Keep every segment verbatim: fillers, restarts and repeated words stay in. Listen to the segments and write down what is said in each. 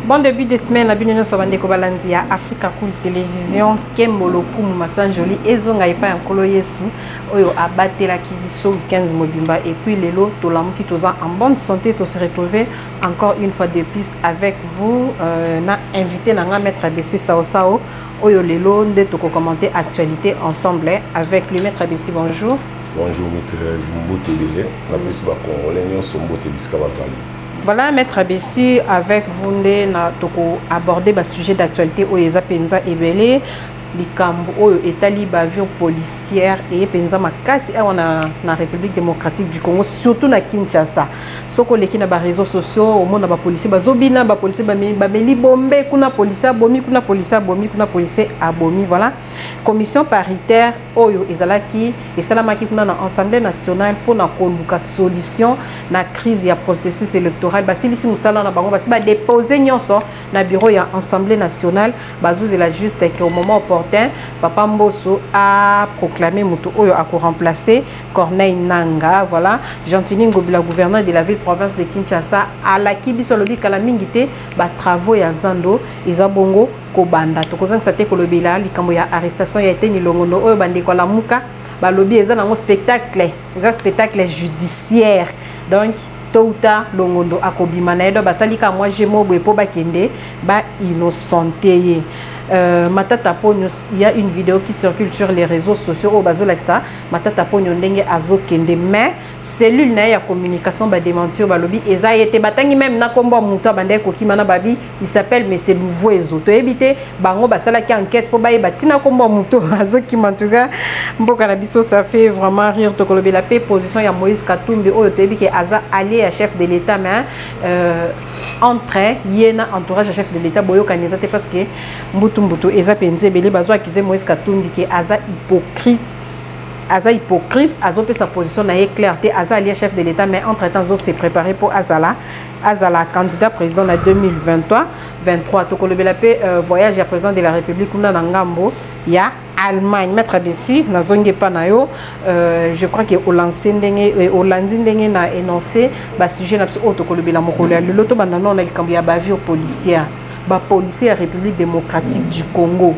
Bon début de semaine, la bienvenue sur Bandeko Balandi à Africa Cool Télévision. Kembolo Kumu Massanjoli ezonga ipa yankolo Yesu oyo abatela kibiso quinze mobimba et puis lelo tolamu ki toza en bonne santé to se retrouver encore une fois de plus avec vous euh, na invité na nga maître Abessi Sao Sao oyo lelo nde toko commenter actualité ensemble avec le maître Abessi. Bonjour. Bonjour maître Mbote Bele, la pesi ba congolais nyonso mbote biska bazali. Voilà, maître Abessi, avec vous, nous avons abordé le sujet d'actualité au Eza Penza Ebele, Likambo, État bavure policière et Penza Makasi, on a la République démocratique du Congo, surtout na Kinshasa. Ce qu'on a na réseaux sociaux, au monde na policier, bazobina, ba policier, ba meli bombe, kuna policier abomi, kuna policier abomi, kuna policier abomi, voilà. Commission paritaire, oyo ezalaki, et salamaki kuna na Assemblée nationale pour na koluka solution na crise ya processus électoral. Basi lisi musala na bango, basi ba déposer nyonso na bureau ya Assemblée nationale, bazouz la juste que au moment opportun, Papa Mbosso a proclamé Moutou Oyo a remplacé Corneille Nanga, voilà. Gentini Ngobila, gouverneur de la ville-province de Kinshasa, à la Kibiso Lobi Kalamingite, ba travaux ya Zando, Isabongo, Kobanda. Tokozang Sate Kolobila, likambo ya arrestation ya été ni longono Oyo bande kwa la muka, ba lobi eza nango spectacle, eza spectacle judiciaire. Donc, tôt ou tard, longondo akobima na edo basalika moi jemo bwepo bakende ba innocenté. Euh, Matata Pognos, il y a une vidéo qui circule sur les réseaux sociaux au bazo ça. Matata Pognos ndenge azo kende mais cellule na ya communication ba démentir ba lobi eza été batangi même na kombo muto bande ko kimana babi il s'appelle mais c'est nouveau ezo to ebité bango basala ki enquête pour ba batina kombo muto azo kimantuga mboka na biso ça fait vraiment rire to kolobi la paix position ya Moïse Katumbi oyo to ebiki aza allié à chef de l'état mais euh, entre yena entourage à chef de l'état boyo kanizate parce que Mbutu Mbutu eza penze belé bazo accuser Moïse Katumbi que aza hypocrite aza hypocrite azo pe sa position na clarté aza allié chef de l'état mais entre temps zo s'est préparé pour azala azala candidat président en deux mille vingt-trois vingt-trois to kolobela pe euh, voyage à président de la République kuna na ngambo ya Allemagne. Maître Abessi na zonge pa na yo euh, je crois que au lancé ndenge au landi ndenge na énoncé ba sujet na biso to kolobela mokolo ya lelo to banda non na likambo ya bavure policière ba policier ya République démocratique du Congo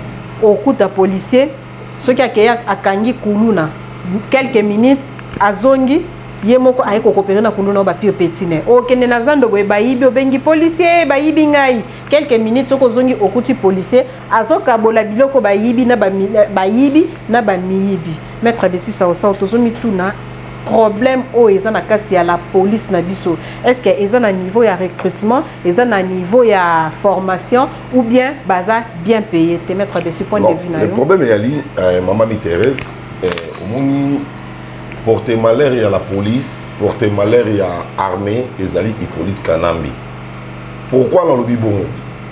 au coup de policier ce qui a créé à Kangi Kuluna quelques minutes azongi yemoko ayeko coopérer na Kuluna ba pio petine o kene na zando boy bayibi obengi policier bayibi ngai quelques minutes soko zongi okuti policier azoka bola biloko bayibi na ba bayibi na ba miyibi. Maître Abessi Sao Sao tozomi tuna problème au ezan na kati ya la police na biso est-ce que ezan na niveau ya recrutement ezan na niveau ya formation ou bien baza bien payé te mettre de ce point de vue na le problème est ali euh, maman mi Thérèse au moni porter malheur ya la police porter malheur ya armée ezali Hippolyte Kanambi. Pourquoi dans le bibon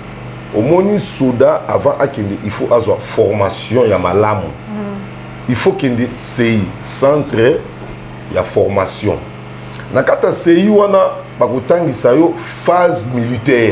au moni soda avant akende il faut avoir formation ya malamu mm. Il faut kende C I centre ya formation na kata C I wana bakotangisa yo phase militaire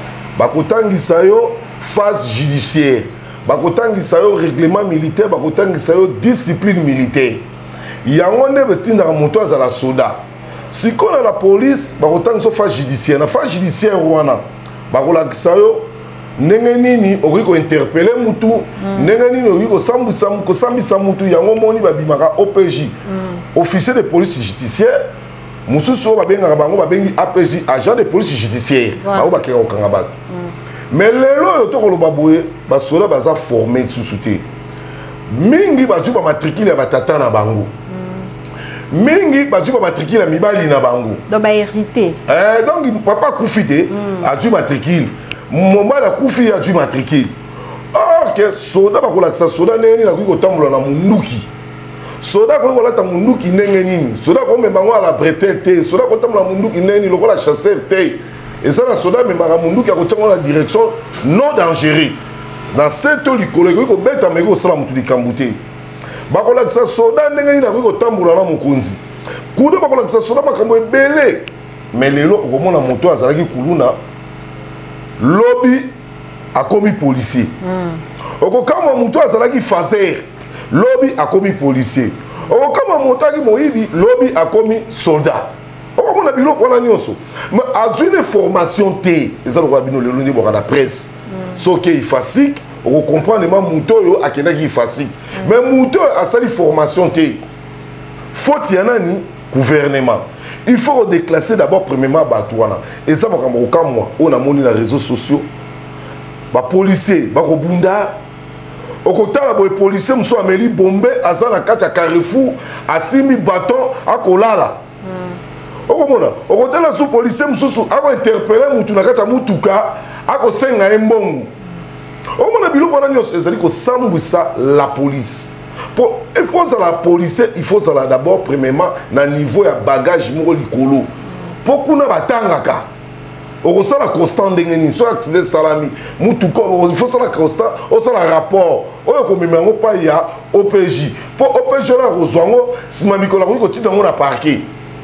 bakotangisa yo phase judiciaire bakotangisa yo règlement militaire bakotangisa yo discipline militaire yango nde bestinda moto azala soda sikola la police bakotangisa phase judiciaire na phase judiciaire wana bakolakisa yo ndenge nini okoki ko interpeller mutu mm. ndenge nini okoki ko sambisa ko sambisa mutu yango moni babimaka O P J mm. officier de police judiciaire mususu babengaka bango babengi A P J agent de police judiciaire ba bakeka okanga bato mm. mais lelo yo to koloba boye basola baza formé susu te mingi bazu ba matricule ya batata na bango mm. mingi bazu ba matricule ya mibali na bango donc ba hérité eh donc papa kufite mm. aju matricule momba la kufi ya du matricule or que soda bakolakisa soda neni na kuko tambola na munduki soda ko kolata munduki ndenge nini soda ko membango ala bretelle te soda ko tambola munduki neni lokola chasseur te et ça la soda membango munduki ya ko tambola la direction non dangereux dans cette likolo ko beta meko sala mutu likambute bakolakisa soda ndenge nini na kuko tambola na mokonzi kudo bakolakisa soda makambo ebele mais lelo ko mona moto azalaki kuluna lobby a commis policier. Mm. Oko kama muto azalaki fazer, lobby a commis policier. Oko kama moto aki moyibi, lobby a commis soldat. Oko on a bilo on a nyonso mais a une formation T ils ont le le niveau de la presse ce qui est facile on comprend les mouto yo akena qui facile mais mouto a sa formation T faut y en a ni gouvernement il faut déclasser d'abord premièrement batouana et ça makambo moi on a moni les réseaux sociaux ba policier ba ko bunda okotala boy policier muso ameli bombe azana kati ya Carrefour asimi bâton akolala okomona okotala sous policier mususu ako interpeller mutu na kati ya mutuka ako senga embongo omona biloko wana nyonso ezali kosambwisa la police pour il faut ça la police il faut ça d'abord premièrement na niveau ya bagage moko likolo pour kuna batangaka on sait la constante d'engagement soit accident salami mutuka il faut ça la constant on sait la rapport on est comme même pas il y a O P J pour O P J là rejoindre si ma micro la rue continue dans mon parquet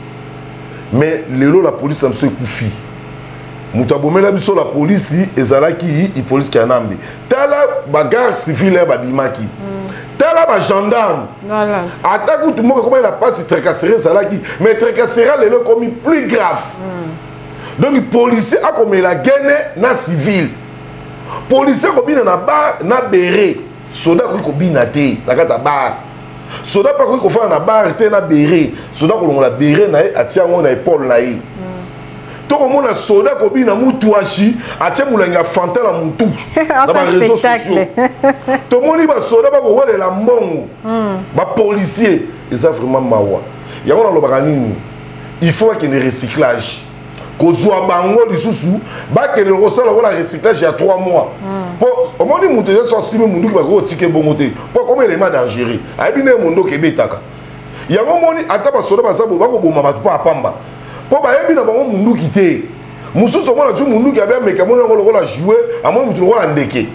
mais le lot la police ça me se koufi mutabomé la biso la police ezalaki i police kanambi tala bagarre civile ba bimaki tala ba gendarme voilà attaque tout le monde comment il a pas si tracasserie zalaki mais tracasserie le comme plus grave. Donc les policiers a comme la gaine na civil. Policiers comme na bar na béré. Soda ko bina té na kata bar. Soda pas ko fa na bar té na béré. Soda ko la béré na atia ngo na épaule na yi. To ko mona soda ko bina mutuashi atia mulanga fanta na mutu. Na ba réseaux sociaux. To moni ba soda ba ko wala la mbongo. Ba policiers, ils ont vraiment mawa. Ya on lo bakanini. Il faut qu'il y ait un recyclage. Kozwa bango lisusu ba ke le rosala la recyclage il y a trois mois pour au moins mutu ya so stime mundu ba ko tike bongo te pour comme élément dangereux abi ne mundo ke betaka ya ngomoni ata ba soda ba sabo ba ko boma ba pa pamba pour ba yebi na bango mundu kité mususu mona ju mundu ki abia meka mona ko la jouer a mo mutu ko la ndeke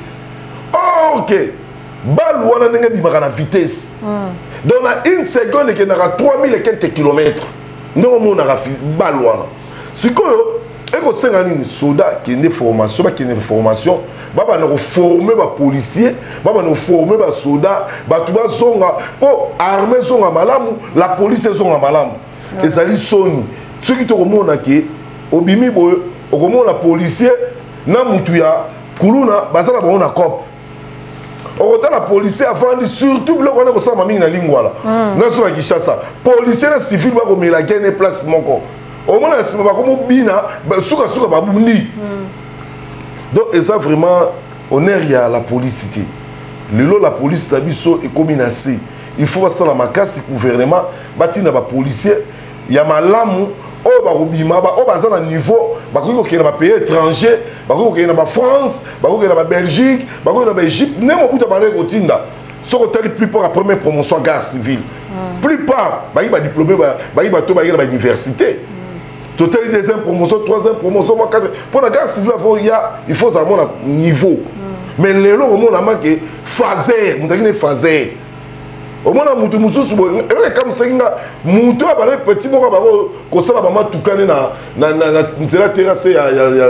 OK balu wana ndenge bimaka na vitesse donc na une seconde ke na trois mille et quelques kilomètres ndenge mona na balu wana. Si vous avez une soda qui est une formation, qui est une formation, vous allez former les policiers, vous allez former les soldats, vous allez pour armer la police est malam. Et ça dit son. Ce qui te remonte que obimi boy, okomo la policier na mutuya kuluna bazala ba na cop. Okota la policier avant surtout le on est ça mami na lingwa là. Na so la Kinshasa. Policier na civil ba ko mela gagner place moko. Au moins, c'est pas comme Bina, souka souka babouni. Donc, et ça vraiment, on est à la police. Le lot la police tabiso est comme menacée. Il faut passer la macasse du gouvernement, bâtir la policier. Il y a malamu, oh barubima, oh bazan à niveau, bako qui est dans pays étranger, bako qui est dans France, bako qui est dans Belgique, bako dans Égypte, n'importe où dans le Cotinda. Ce qu'on t'a plus pour la première promotion garde civile. Plupart, bah il va diplômer, bah il va tout, bah il va l'université. Total deuxième promotion, troisième promotion, pour la garde civile, il faut avoir un niveau. Mais les lots, on a manqué phaser, on a dit phaser. Au moins, on a dit comme ça, on a dit petit mot, on a dit tout cané na terrasse, il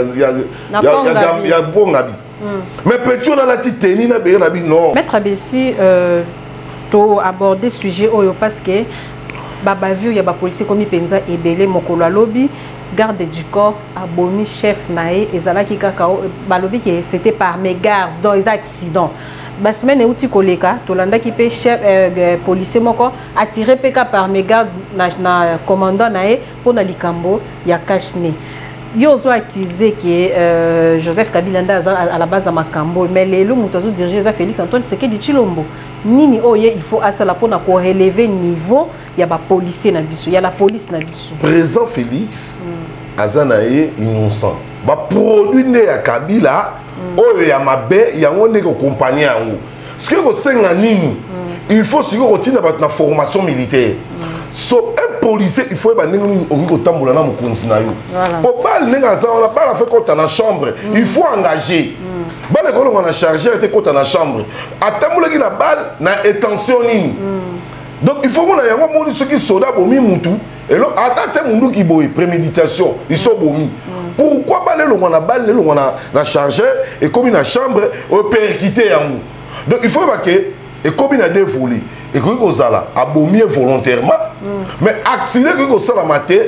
y a bon habit. Mais petit, on a la petite tenue, non. Maître Abessi, tu as abordé ce sujet parce que Baba vu il y a des policiers comme Penza et Belé Mokolo lobby garde du corps abonné chef nae et zala ki kakao balobi que c'était par mégarde dans les accidents ba semaine et outi koleka tolanda ki pe chef policier moko attiré peka par mégarde na, na commandant nae pour na likambo ya kashne yo zo accusé que euh, Joseph Kabila nda à la base à Makambo mais les lo mutozo diriger za Félix Antoine Tshisekedi Tshilombo nini oye il faut asala pour na ko relever niveau il y a ba policier na biso il y a la police na biso président Félix mm. azanaye innocent ba produit né ya Kabila mm. oyo ya mabe yango ne ko compagnie yango ce que ko senga nini mm. il faut ce que tina ba na formation militaire mm. so un policier il faut ba ningi ko tambola na mukonzi na yo pour bal ninga ça on a pas la fait contre la chambre mm. il faut engager mm. ba le ko on a chargé était contre la chambre atambola ki na balle na intention nini mm. donc il faut qu'on ait un moment ceux qui sont là bomi mutu et là attends mundu qui boy préméditation ils sont bomi mm. pourquoi ba le on a balle le on a na chargé et comme une chambre au perquité yango donc il faut pas que et comme il a dévolé et que vous allez abomier volontairement mm. mais accident que vous allez mater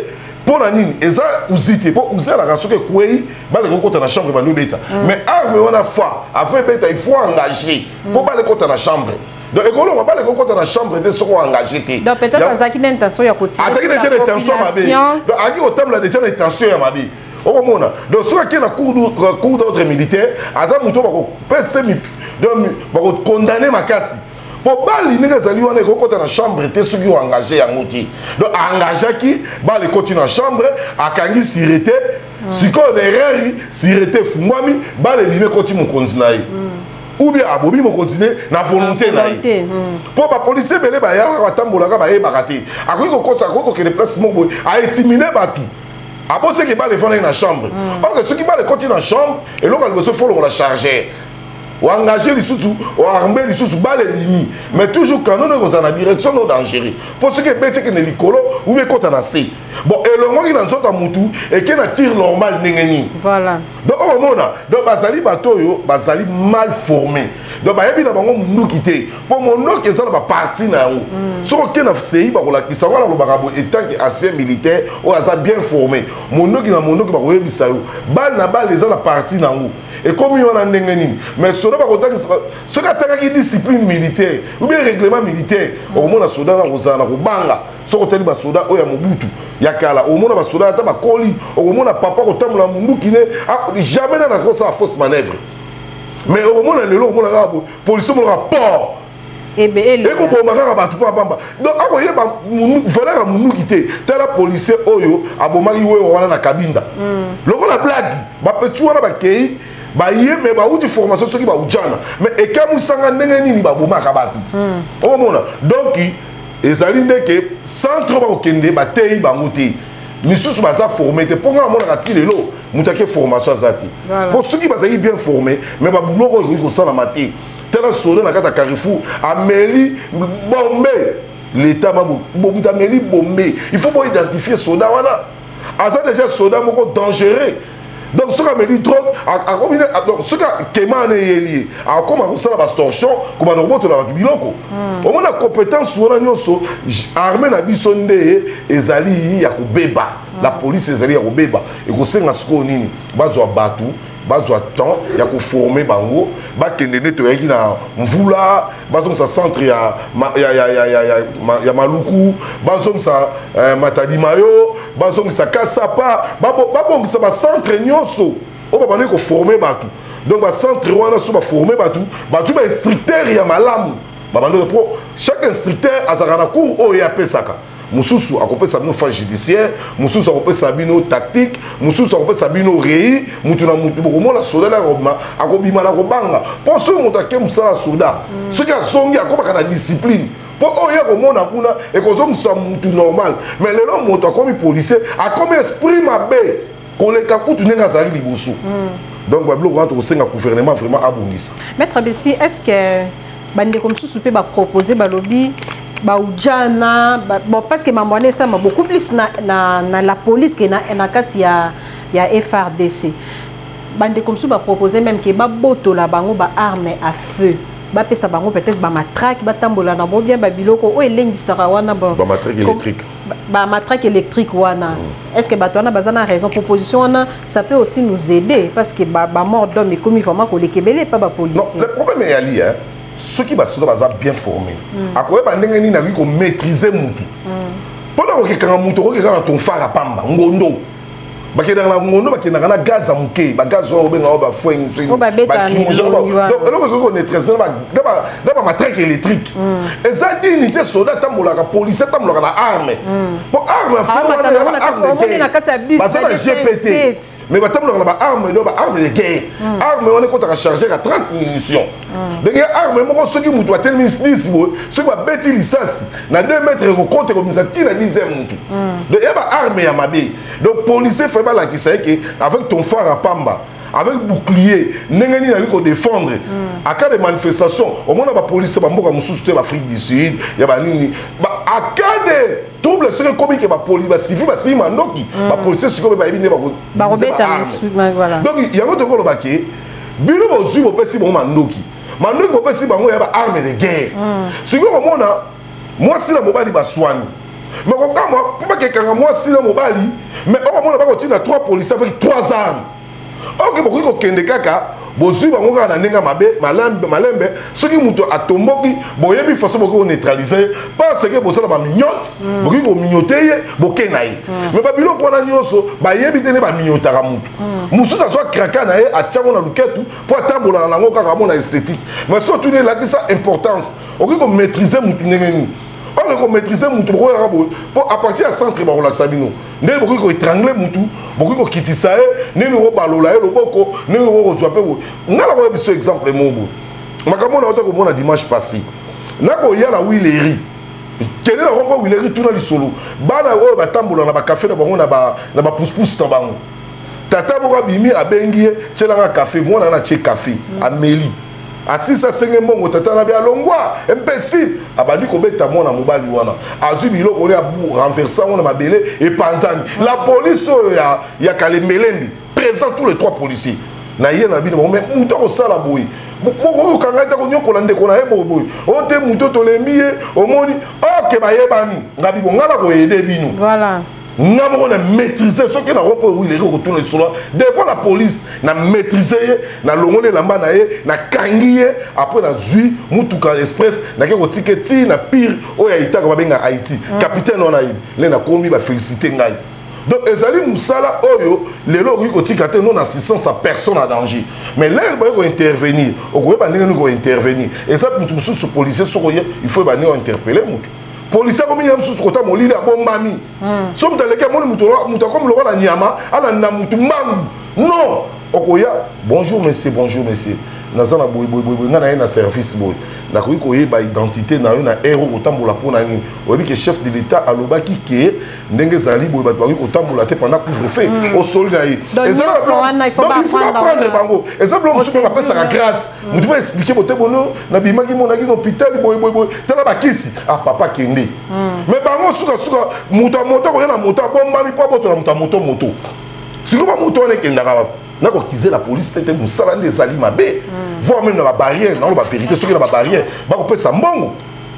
pour la nini eza uzite pour user la raison que kwei ba le kota na chambre ba nous beta mais arme on a foi afin beta il faut engager pour ba le kota na chambre donc école on va pas le kota na chambre de seront engagés té donc peut-être ça qui l'intention ya côté ça qui déjà l'intention mabe donc aki au terme la déjà l'intention ya mabe au moment donc soit qui na cour cour d'ordre militaire aza muto ba ko pese mi donc ba ko condamner makasi pour bali ninga zali wana ko kota na chambre te soki o engagé yango ti donc engagé ki bali continue na chambre akangi sirete siko erreur sirete fungwami bali bime koti mo konzinayi ou bien abobi mo continuer na volonté na ye pour ba policier belé ba ya ba tambolaka ba ye bakati akoki ko kota ko ke déplacement boy a éliminer batu abo ce qui ba le fona na chambre or que ce qui ba le continue na chambre et local go se follow la charger ou engager les sous ou armer les sous bas les limites mais toujours quand nous sommes en direction non dangereux pour ce qui est bête que ne licolo ou bien quand on a assez bon et le moment qui dans son moutou et qui n'a tir normal n'engeni voilà donc au moment donc basali bateau yo basali mal formé donc ba yebi na bango mundu kité pour mon nom que ça na parti na yo so que na sei ba kola kisa wala lo bakabo étant que ancien militaire ou asa bien formé mon nom qui na mon nom qui ba koyebi sa yo bal na bal les la parti na yo et comme on a n'engeni mais cela va content ce qui attaque qui discipline militaire ou bien règlement militaire au moment na soda na kozana ko banga so ko teli ba soda o ya mobutu ya kala au moment na ba soda ta ba koli au moment na papa ko tamula mundu kine jamais na ko sa fausse manœuvre mais au moment na lelo au moment na police mo rapport et ben et ko bo makaka ba tu pa bamba donc ako yeba mundu voilà mundu kite tala policier oyo abomaki we wana na kabinda loko la blague ba petu wana ba kei ba yé mais ba outi formation soki ba ujana mais et kamu sanga ndenge nini ba bomaka batu o mona donc ezali ndeke centre ba okende ba tei ba nguti misusu baza formé te ponga mona kati lelo mutake formation azati pour ceux qui bazali bien formé mais ba buloko ko sala mati tela solo na kata Carrefour ameli bombe l'état ba bo mutameli bombe il faut pas identifier soda wana aza déjà soda moko dangereux. Donc ce qui me dit drogue a combiner donc ce qui est lié a comment ça la torsion comme on remonte la biloko au moins la compétence on a nyonso armée na bisonde ezali ya kubeba la police ezali ya kubeba et ko senga siko nini bazwa batu bazwa temps ya ko former bango ba kende neto yaki na mvula bazong sa centre ya ya ya ya ya ya maluku bazong sa matadi mayo bazong sa kasapa babo babong sa ba centre nyonso o ba bane ko former batu donc ba centre wana so ba former batu batu ba instructeur ya malamu ba bande pro chaque instructeur azaka na cours o ya pesaka mususu akopesa bino phase judiciaire mususu akopesa bino tactique mususu akopesa bino rei mutu na mutu bokomona soda na robma akobima na kobanga po so mutu ake musala soda soki azongi akobaka na discipline po oyo komona kuna ekozongisa mutu normal mais lelo moto akomi policier akomi esprit mabe koleka kutu ndenge azali liboso donc babiloko wana tokosenga gouvernement vraiment abongisa. Maître Bessi, est-ce que bandeko mosusu mpe baproposer balobi baujana bon parce que mamone ça m'a beaucoup plus na, na, na la police que na na kati ya ya F R D C bande comme ça ba proposer même que ba boto la bango ba arme à feu ba pesa bango peut-être ba matraque ba tambola na bo bien ba biloko o elengi sara wana ba ba matraque électrique ba matraque électrique wana mm. Est-ce que ba tona bazana raison proposition wana ça peut aussi nous aider parce que ba, ba mort d'homme et comme vraiment ko lekebele pas ba police. Non, le problème est ali hein. Ceux qui sont bien formés, à quoi ils ont maîtrisé Moutou. Pendant que quand Moutou, quand ton phare à Pamba, Ngondo, parce que dans la Ngondo, parce que dans la gaz à Mouké, la gaz à Mouké, la fouet, donc on est très d'abord ma traque électrique. Et ça dit unité soldat tam la police tam la arme. Pour arme faut arme G P T. Mais ba tam la arme do ba arme de guerre. Arme on est contre charger à trente munitions. Donc arme mo ceux qui Moutou tellement dix ceux qui va bêti licence na deux mètres ko compte comme ça tire dixième Moutou. Donc il y a arme ya mabe. Donc policier fait pas la qui sait que avec ton phare à Pamba avec bouclier n'engani na ko défendre à cas de manifestation au moins la police ba mboka mususu te Afrique du Sud ya ba nini ba à cas de trouble ce comme que ba police ba civil ba sima ndoki ba police ce ko ba ebine ba ba robeta voilà donc il y a autre ko ba ke bilo bo zu bo pesi bo mandoki mandoki bo pesi bango ya ba arme de guerre ce ko mona moi si la mobali ba soigne mais quand moi pas quelqu'un moi si le mobali mais au moins on va continuer à trois policiers avec trois armes. Ok beaucoup ko kende kaka bozu bango kana nenga mabe malembe malembe soki muto atomboki boyebi façon boko neutraliser parce que bosala ba mignote boki ko mignoter bokenai mais ba biloko wana nyoso ba yebi tene ba mignotaka mutu musu ta so kraka na ye atiango na luketu pour atambola na ngo kaka mona esthétique mais surtout ne la ça importance oki ko maîtriser mutu ngeni on ko maîtriser mutu boko ya bo pour à partir à centre ba relaxa bino ndé boko ko étrangler mutu boko ko kitisa e ni ko balola e loboko ni ko ko zwa pe bo ngala ko biso exemple mobo makambo na otako mona dimanche passé nako ya na Willery kene na ko Willery tuna lisolo bana o batambola na ba café na bango na ba na ba pousse-pousse na bango tata boko bimi abengi tselanga café mona na tche café ameli asisa senge mbongo tata na bia longwa imbécile abandi ko beta mona mobali wana azu biloko ya bu renverser on mabele et panzani la police ya ya Kalemelembi présent tous les trois policiers na ye na bino mais muto ko sala boyi boko kanga ta ko nyoko lande ko na ebo boyi o te muto to lembi omoni ok ba yebani ngabi bongala ko aider bino voilà. Nous avons maîtrisé ce qui n'a pas où il est retourné sur là. Des fois la police n'a maîtrisé, n'a longolé la mbanaye, n'a kangié après la zui, Moutouka Express, n'a qu'un ticket, n'a pire, oh ya ita comme à Haïti. Capitaine on a eu, les n'a commis va féliciter ngai. Donc ezali musala oyo les lois qui kotikate non assistance à personne en danger. Mais là il faut intervenir, on peut pas nous intervenir. Et ça pour tout ce policier il faut pas nous interpeller mutu. Police comme il y a sous côté mon lit à bon mami. Somme dans lesquels mon muto muto comme le roi la nyama, ala na mutu mam. Non. Okoya, bonjour monsieur, bonjour monsieur. Nazana boy boy boy ngana na service boy. Na ko ko yeba identité na yo na héros otambola pona ni. Obi que chef de l'état alobaki ke ndenge zali boy batwa ko tambola te pendant couvre-feu au sol na yi. Et ça il faut pas prendre bango. Et ça on se appelle ça grâce. Vous devez expliquer bote bono na bimaki mona ki hôpital boy boy boy. Tala bakisi ah papa kende. Mais bango suka suka muta moto ko na moto bon mami po boto na moto moto. Siko ba moto ne kenda ka n'a pas accusé la police, c'était un salon des alimabés. Voir même dans la barrière, dans la vérité, ceux qui dans la barrière, bah on peut ça mbongo.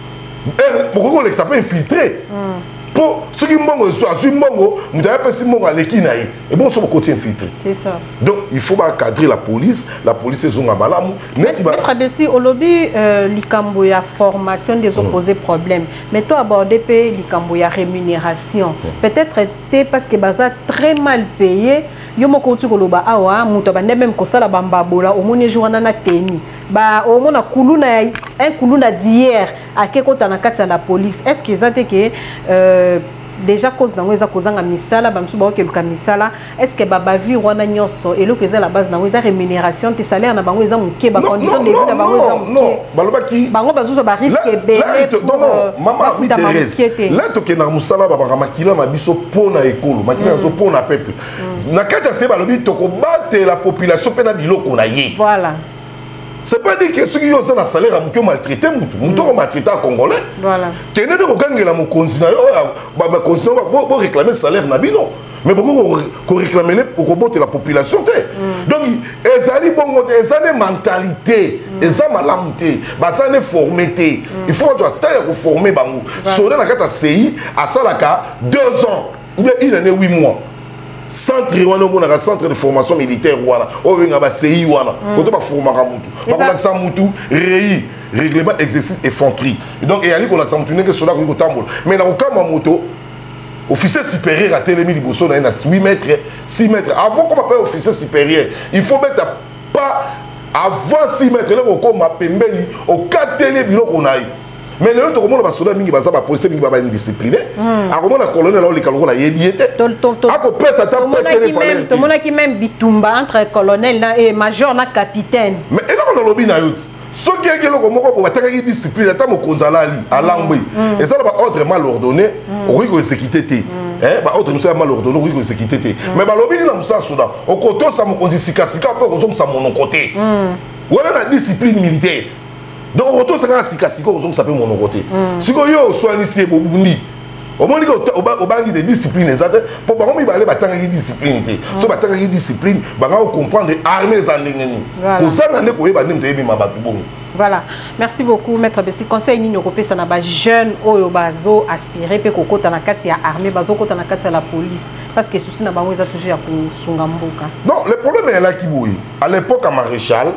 Pourquoi on s'appelle infiltré? Pour ceux qui mbongo soit sur mbongo, nous avons pas si mbongo à l'équinaï. Et bon, ça va continuer infiltré. C'est ça. Donc il faut pas cadrer la police. La police est zonga malamu. Maître Bessi, au lobby, l'ikambo ya formation des opposés problèmes. Mais toi aborder pe l'ikambo ya rémunération. Peut-être était parce que baza très mal payé. Yo moko tu koloba awa muto ba même ko sala bamba bola au moni journal na teni ba au mona kuluna un kuluna d'hier à keko tana kati la police est-ce qu'ils ont que euh, déjà cause dans weza kozanga misala ba msuba ke luka misala est-ce que baba vi wana nyoso et le que la base na weza rémunération tes salaires na bango eza muke ba condition de vie na bango eza muke non baloba ki bango bazuzo ba risque belé non maman oui Thérèse là to ke na musala ba ba makila mabiso pona ekolo makila zo pona peuple na kati se balobi to ko battre la population pe na biloko na ye voilà. C'est pas dire que ceux qui ont un salaire à me maltraiter, nous avons maltraité à Congolais. Voilà. Tu n'es pas gagné la continent, bah continent va réclamer salaire nabino. Mais pourquoi qu'on réclame pour combattre la population? Donc, ils ont une mentalité, ils ont malamité, ils ont formité. Il faut que former bango. Sur la carte C I à Salaka deux ans ou bien une année huit mois. Centre wana centre de formation militaire wana o venga ba C I wana koto ba formaka mutu ba ko mutu rei règlement exercice infanterie donc et ali ko la mutu neke sola ko tambola mais na ko kama moto officier supérieur à télémi liboso na na huit mètres six mètres avant qu'on appelle officier supérieur il faut mettre pas avant six mètres là ko ma pembeli au katele biloko na yi. Mais le autre comment va soda mingi baza ba police mingi ba indiscipliné a comment la colonel là le kaloko la yebiete a ko pesa ta pété même tout monde qui même bitumba entre colonel et major na capitaine mais et là on lobby na yot so qui est le comment ko bataka ki discipline ta mo konzala ali alangwe et ça ba ordre mal ordonné o ko sécurité té hein ba ordre monsieur mal ordonné o ko sécurité té mais ba lobby na musa soda o koto sa mo konzi sikasika pe ko zo sa mon côté wala na discipline militaire. Donc, on retourne à la sikasiko, on s'appelle mon côté. Si on y a soigné ici, au moins au bangi de discipline exacte pour par contre il va aller battre une discipline so battre une discipline ba comprendre armée za ndengeni ko ça ngane ko yeba ndem tebi mabatu bon. Voilà, merci beaucoup Maître Bessi. Conseil ni nyoko pesa na ba jeune oyo bazo aspirer pe kokota na kati ya armée bazo kota na kati ya la police parce que souci na bango eza toujours ya kusunga mboka. Non, le problème est là qui boui. À l'époque à Maréchal,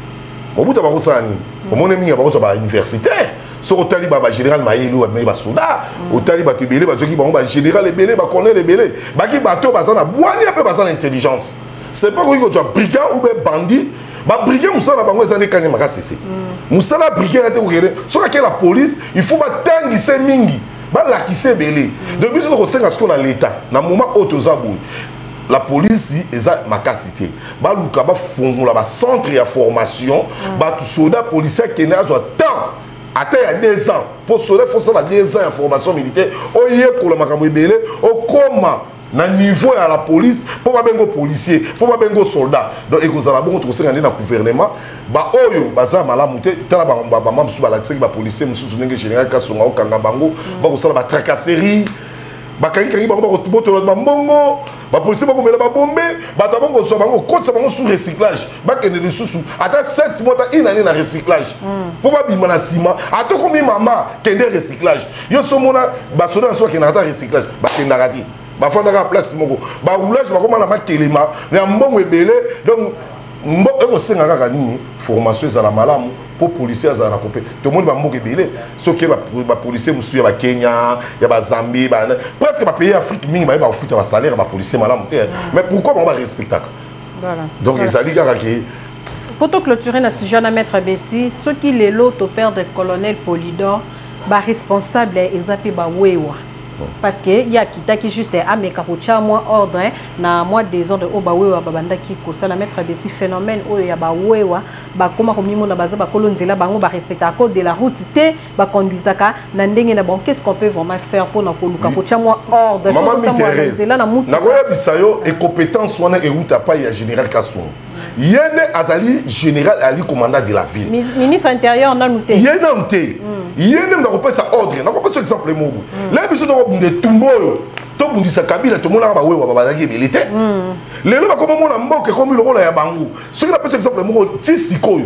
au bout de ba kosani, au mon ami ba kosa ba universitaire, so otali ba général Mayelo ba ba soda, otali ba tebele ba zoki ba général ebele ba colonel ebele, ba ki bato ba sana boani pe ba sana intelligence. C'est pas que tu as brigand ou bien bandit. Bah briguer moussala bango ezane kanye makasisi moussala briguer ate kokere soka ke la police il faut batangise mingi ba lakise belé donc biso ko senga ce qu'on a l'état na moment auto zabu la police eza makasité ba luka ba fongola ba centre ya formation ba tout soldat policier qui n'a pas temps ata ya deux ans pour soldat faut ça la deux ans en formation militaire oye ko la makambo ebele okoma na niveau à la police pour pas bengo policier pour pas bengo soldat donc et que ça la bon to senga na gouvernement ba oyo baza malamu te tala ba ba mamsu ba l'accès ba policier mususu ndenge général kasonga o kanga bango ba ko sala ba tracasserie ba kangi kangi ba ko boto ba mbongo ba policier ba ko mela ba bombe ba ta bongo so bango côté bango sous recyclage ba kene de susu ata sept mois ta une année na recyclage pour pas bima na ciment ata ko mi mama kende recyclage yo so mona ba soda so kena ata recyclage ba kenda rati ba fondaka place moko ba roulage ba komana ba kelema na mbongo ebele donc mbongo eko senga kaka nini formation za la malamu pour policier za la copé tout le monde ba mbongo ebele so ke ba ba policier musu ya ba Kenya ya ba Zambie ba presque ba pays Afrique mingi ba ba futa ba salaire ba policier malamu te mais pourquoi on va respecter voilà donc les alliés kaka ki pour to clôturer na sujet na Maître Bessi ce qui les lot au père de colonel Polydor ba responsable ezapi ba wewa parce que il y a qui t'a qui juste ameka pocha moi ordre na moi des ordres au bawewa babanda ki ko ça la Maître Bessi phénomène o ya bawewa ba koma ko mimo na baza ba kolonzela bango ba respecter à code de la route té ba conduisaka na ndenge na bon qu'est-ce qu'on peut vraiment faire pour na ko luka pocha moi ordre maman Mitereza na mutu na koya bisayo et compétence wana e route pa ya général Kasson yene azali général ali commandant de la ville ministre intérieur na nuté yene nuté yene ndako pesa ordre na ko pesa exemple mogo là biso ndako bunde tumboyo to bundisa kabila to mona ba wewa babazaki belité lelo ba ko mona mboke ko mi lokola ya bangu ce qui na pesa exemple mogo tisikoyo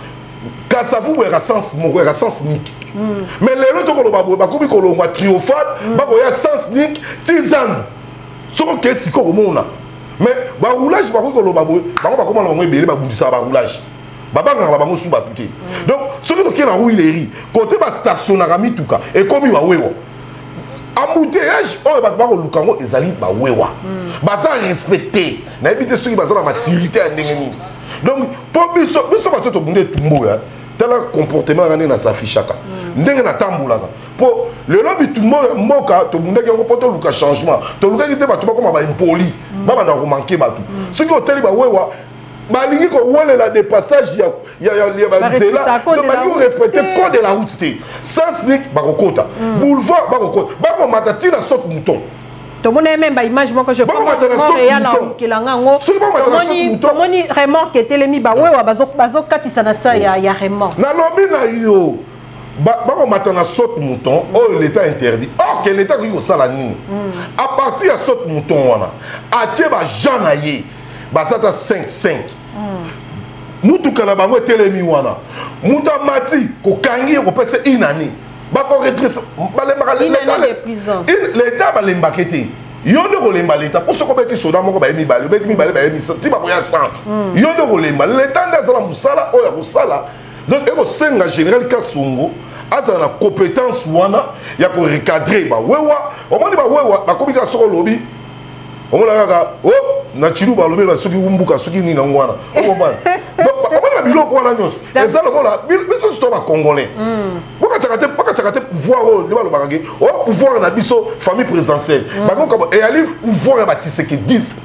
kasavu ya sens mogo ya sens nik mais lelo to ko lo ba ba ko bi ko lo ngwa triomphal ba ko ya sens nik tizan so ko ke siko ko mona mais ba roulage ba ko lo ba bo ba ko ba ko mona ngwe belé ba bundisa ba roulage babanga ba bango suba tuté donc ce que qui na roue ileri côté ba stationnara mituka et comme ba wewa embouteillage oh ba ba ko lukango ezali ba wewa ba ça respecter na éviter ceux qui ba ça la maturité ndengeni donc pour biso biso ba toto bunde tumbo ya tel comportement ngani na safichaka ndenge na tambulaka pour le lobby tumbo mboka to bunde ko poto luka changement to luka ki te ba to ba ko ba impoli ba ba na ko manquer ba tout ceux qui hôtel ba wewa balingi ko wole la dépassage ya ya ya ba nzela donc ba ko respecter code de la route té sans nik ba ko kota boulevard ba ko kota ba ko matati na saute mouton to mona même ba image moko je prends Montréal na kilanga ngo moni moni remorque telemi ba wewa bazo bazo katisa na sa ya ya remorque na lobi na yo ba ba ko matana saute mouton oh l'état interdit or que l'état ko sala nini à partir ya saute mouton wana atie ba janaye basata cinq cinq mutuka na bango telemi wana muta mati ko kangi ko pese inani ba ko redresse balemba l'état balemba kete yondo ko lemba l'état pour ce ko beti soda moko ba emi bale beti mi bale ba emi ti ba ko ya cent yondo ko lemba l'état nda sala musala oya ko sala donc eko senga général Kasongo azana na compétence wana ya ko recadrer ba wewa o moni ba wewa ba komika soko lobi o mona kaka oh na chiru ba lobi ba soki umbuka soki ni na ngwana o comprendre donc o mona biloko wana nyos ezalo kola biso sto ba congolais boka tsakate boka tsakate pouvoir o de ba lobaka ke o pouvoir na biso famille présidentielle ba ko et ali pouvoir ba Tshisekedi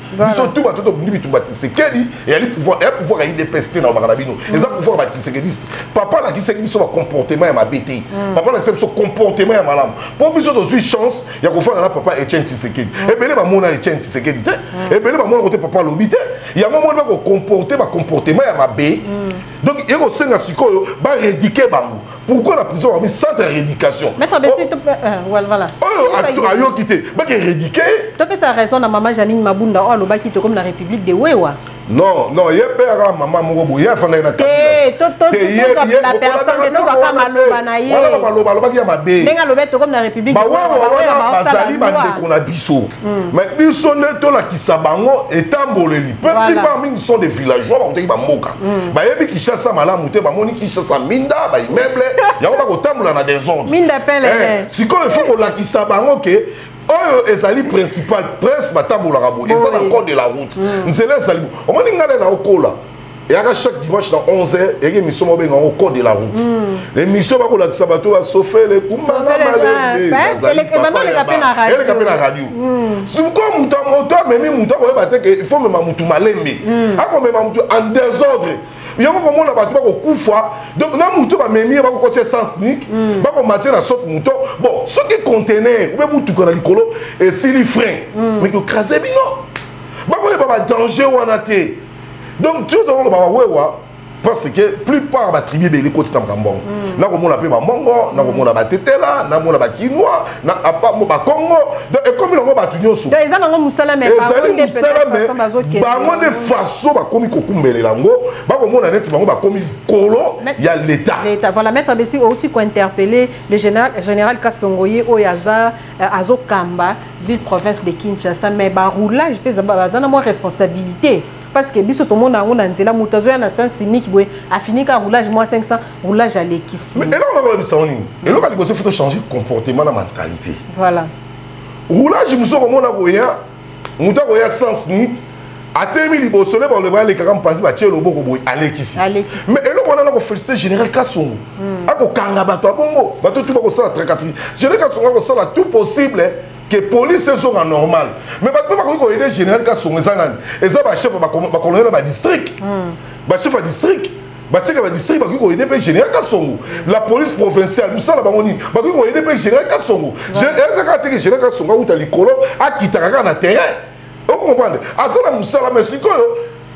biso tout ba toto bibi tout ba Tshisekedi et ali pouvoir et pouvoir y dépester dans bakanabino et ça pouvoir ba Tshisekedi papa la qui sait biso ba comportement ya mabete papa la sait biso comportement ya malamu pour biso to suis chance ya ko fana na papa Etienne Tshisekedi et belé ba mona Etienne Tshisekedi et belé ba mona côté papa lobité il y a moment ba ko comporter ba comportement ya mabe donc il ko senga sikoyo ba rédiquer bango pourquoi la prison a mis centre de rééducation maître Bessi voilà oh ayo quitté ba que rééduquer tu peux ça raison na maman Janine Mabunda oh loba qui comme la République de Wewa. Non, non, il y a pas maman Mogobo, il y a fan na Eh, to to la personne de nous a maloba na ye. Wala ba loba loba ki ya mabe. Nenga lobete comme la République de Wewa. Ba bazali bande qu'on a biso. Mais biso ne to la kisabango etamboleli. Peuple parmi sont des villageois ba ba moka. Ba yebi ki chassa malamu te ba moni ki chassa minda ba immeuble, ya ba ko tambola na désordre. Minda pele. Si ko il faut ko la kisabango ke oh ezali principal presse batambola rabo ezali na code de la route nzela ezali omoni ngale na okola et à chaque dimanche dans onze heures et émission mobenga au code de la route l'émission ba ko la sabato va sauver les kumba malé ezali papa ya ba ele kapena radio si comme muta moto même muta ko ba te que il faut même mutu malembe ako même mutu en désordre yango ko mona bato ba ko kufa donc na mutu ba memi ba ko côté sens unique ba ko matière na sorte muto bon ce qui conteneur ou be mutu ko na likolo et sili frein mais ko craser bino ba ko ba ba danger wana te donc tout dans le ba wewa parce que plupart ba tribu be les côté na mbongo na ko mona pe ba mongo na ko mona ba tetela na mona ba kinois na apa mo ba Congo donc et comme longo ba tunyoso donc ils ont musala mais pas de façon bazo ke ba mo de façon ba komi ko kumbele lango ba ko mona neti bango ba komi kolo ya l'état l'état voilà maître Bessi outi ko interpeller le général général Kasongoye Oyaza azo Kamba ville province de Kinshasa mais ba roulage pe za ba za na mo responsabilité parce que biso tout le monde a un nzela mutazo ya na sens unique boy a fini ka roulage moins cinq cents roulage à l'équisi mais et là on a besoin et là il faut changer comportement la mentalité voilà roulage muso ko mona ko ya muta ko ya sens unique atemi libosole ba le ba le kakam pasi ba tielo boko boy à l'équisi mais et là on a ko féliciter général Kasongo ako kanga bato bongo bato tu ba ko sala tracasserie général Kasongo ko sala tout possible que police sont en normal mais pas pas ko aider général Kasongo zanan et ça ba chef ba ba colonel ba district ba chef ba district ba chef ba district ba ko aider pe général Kasongo la police provinciale nous ça la bangoni ba ko aider pe général Kasongo général ka te général Kasongo ou ta likolo a kitaka na terrain on comprend asala musala mais sikoyo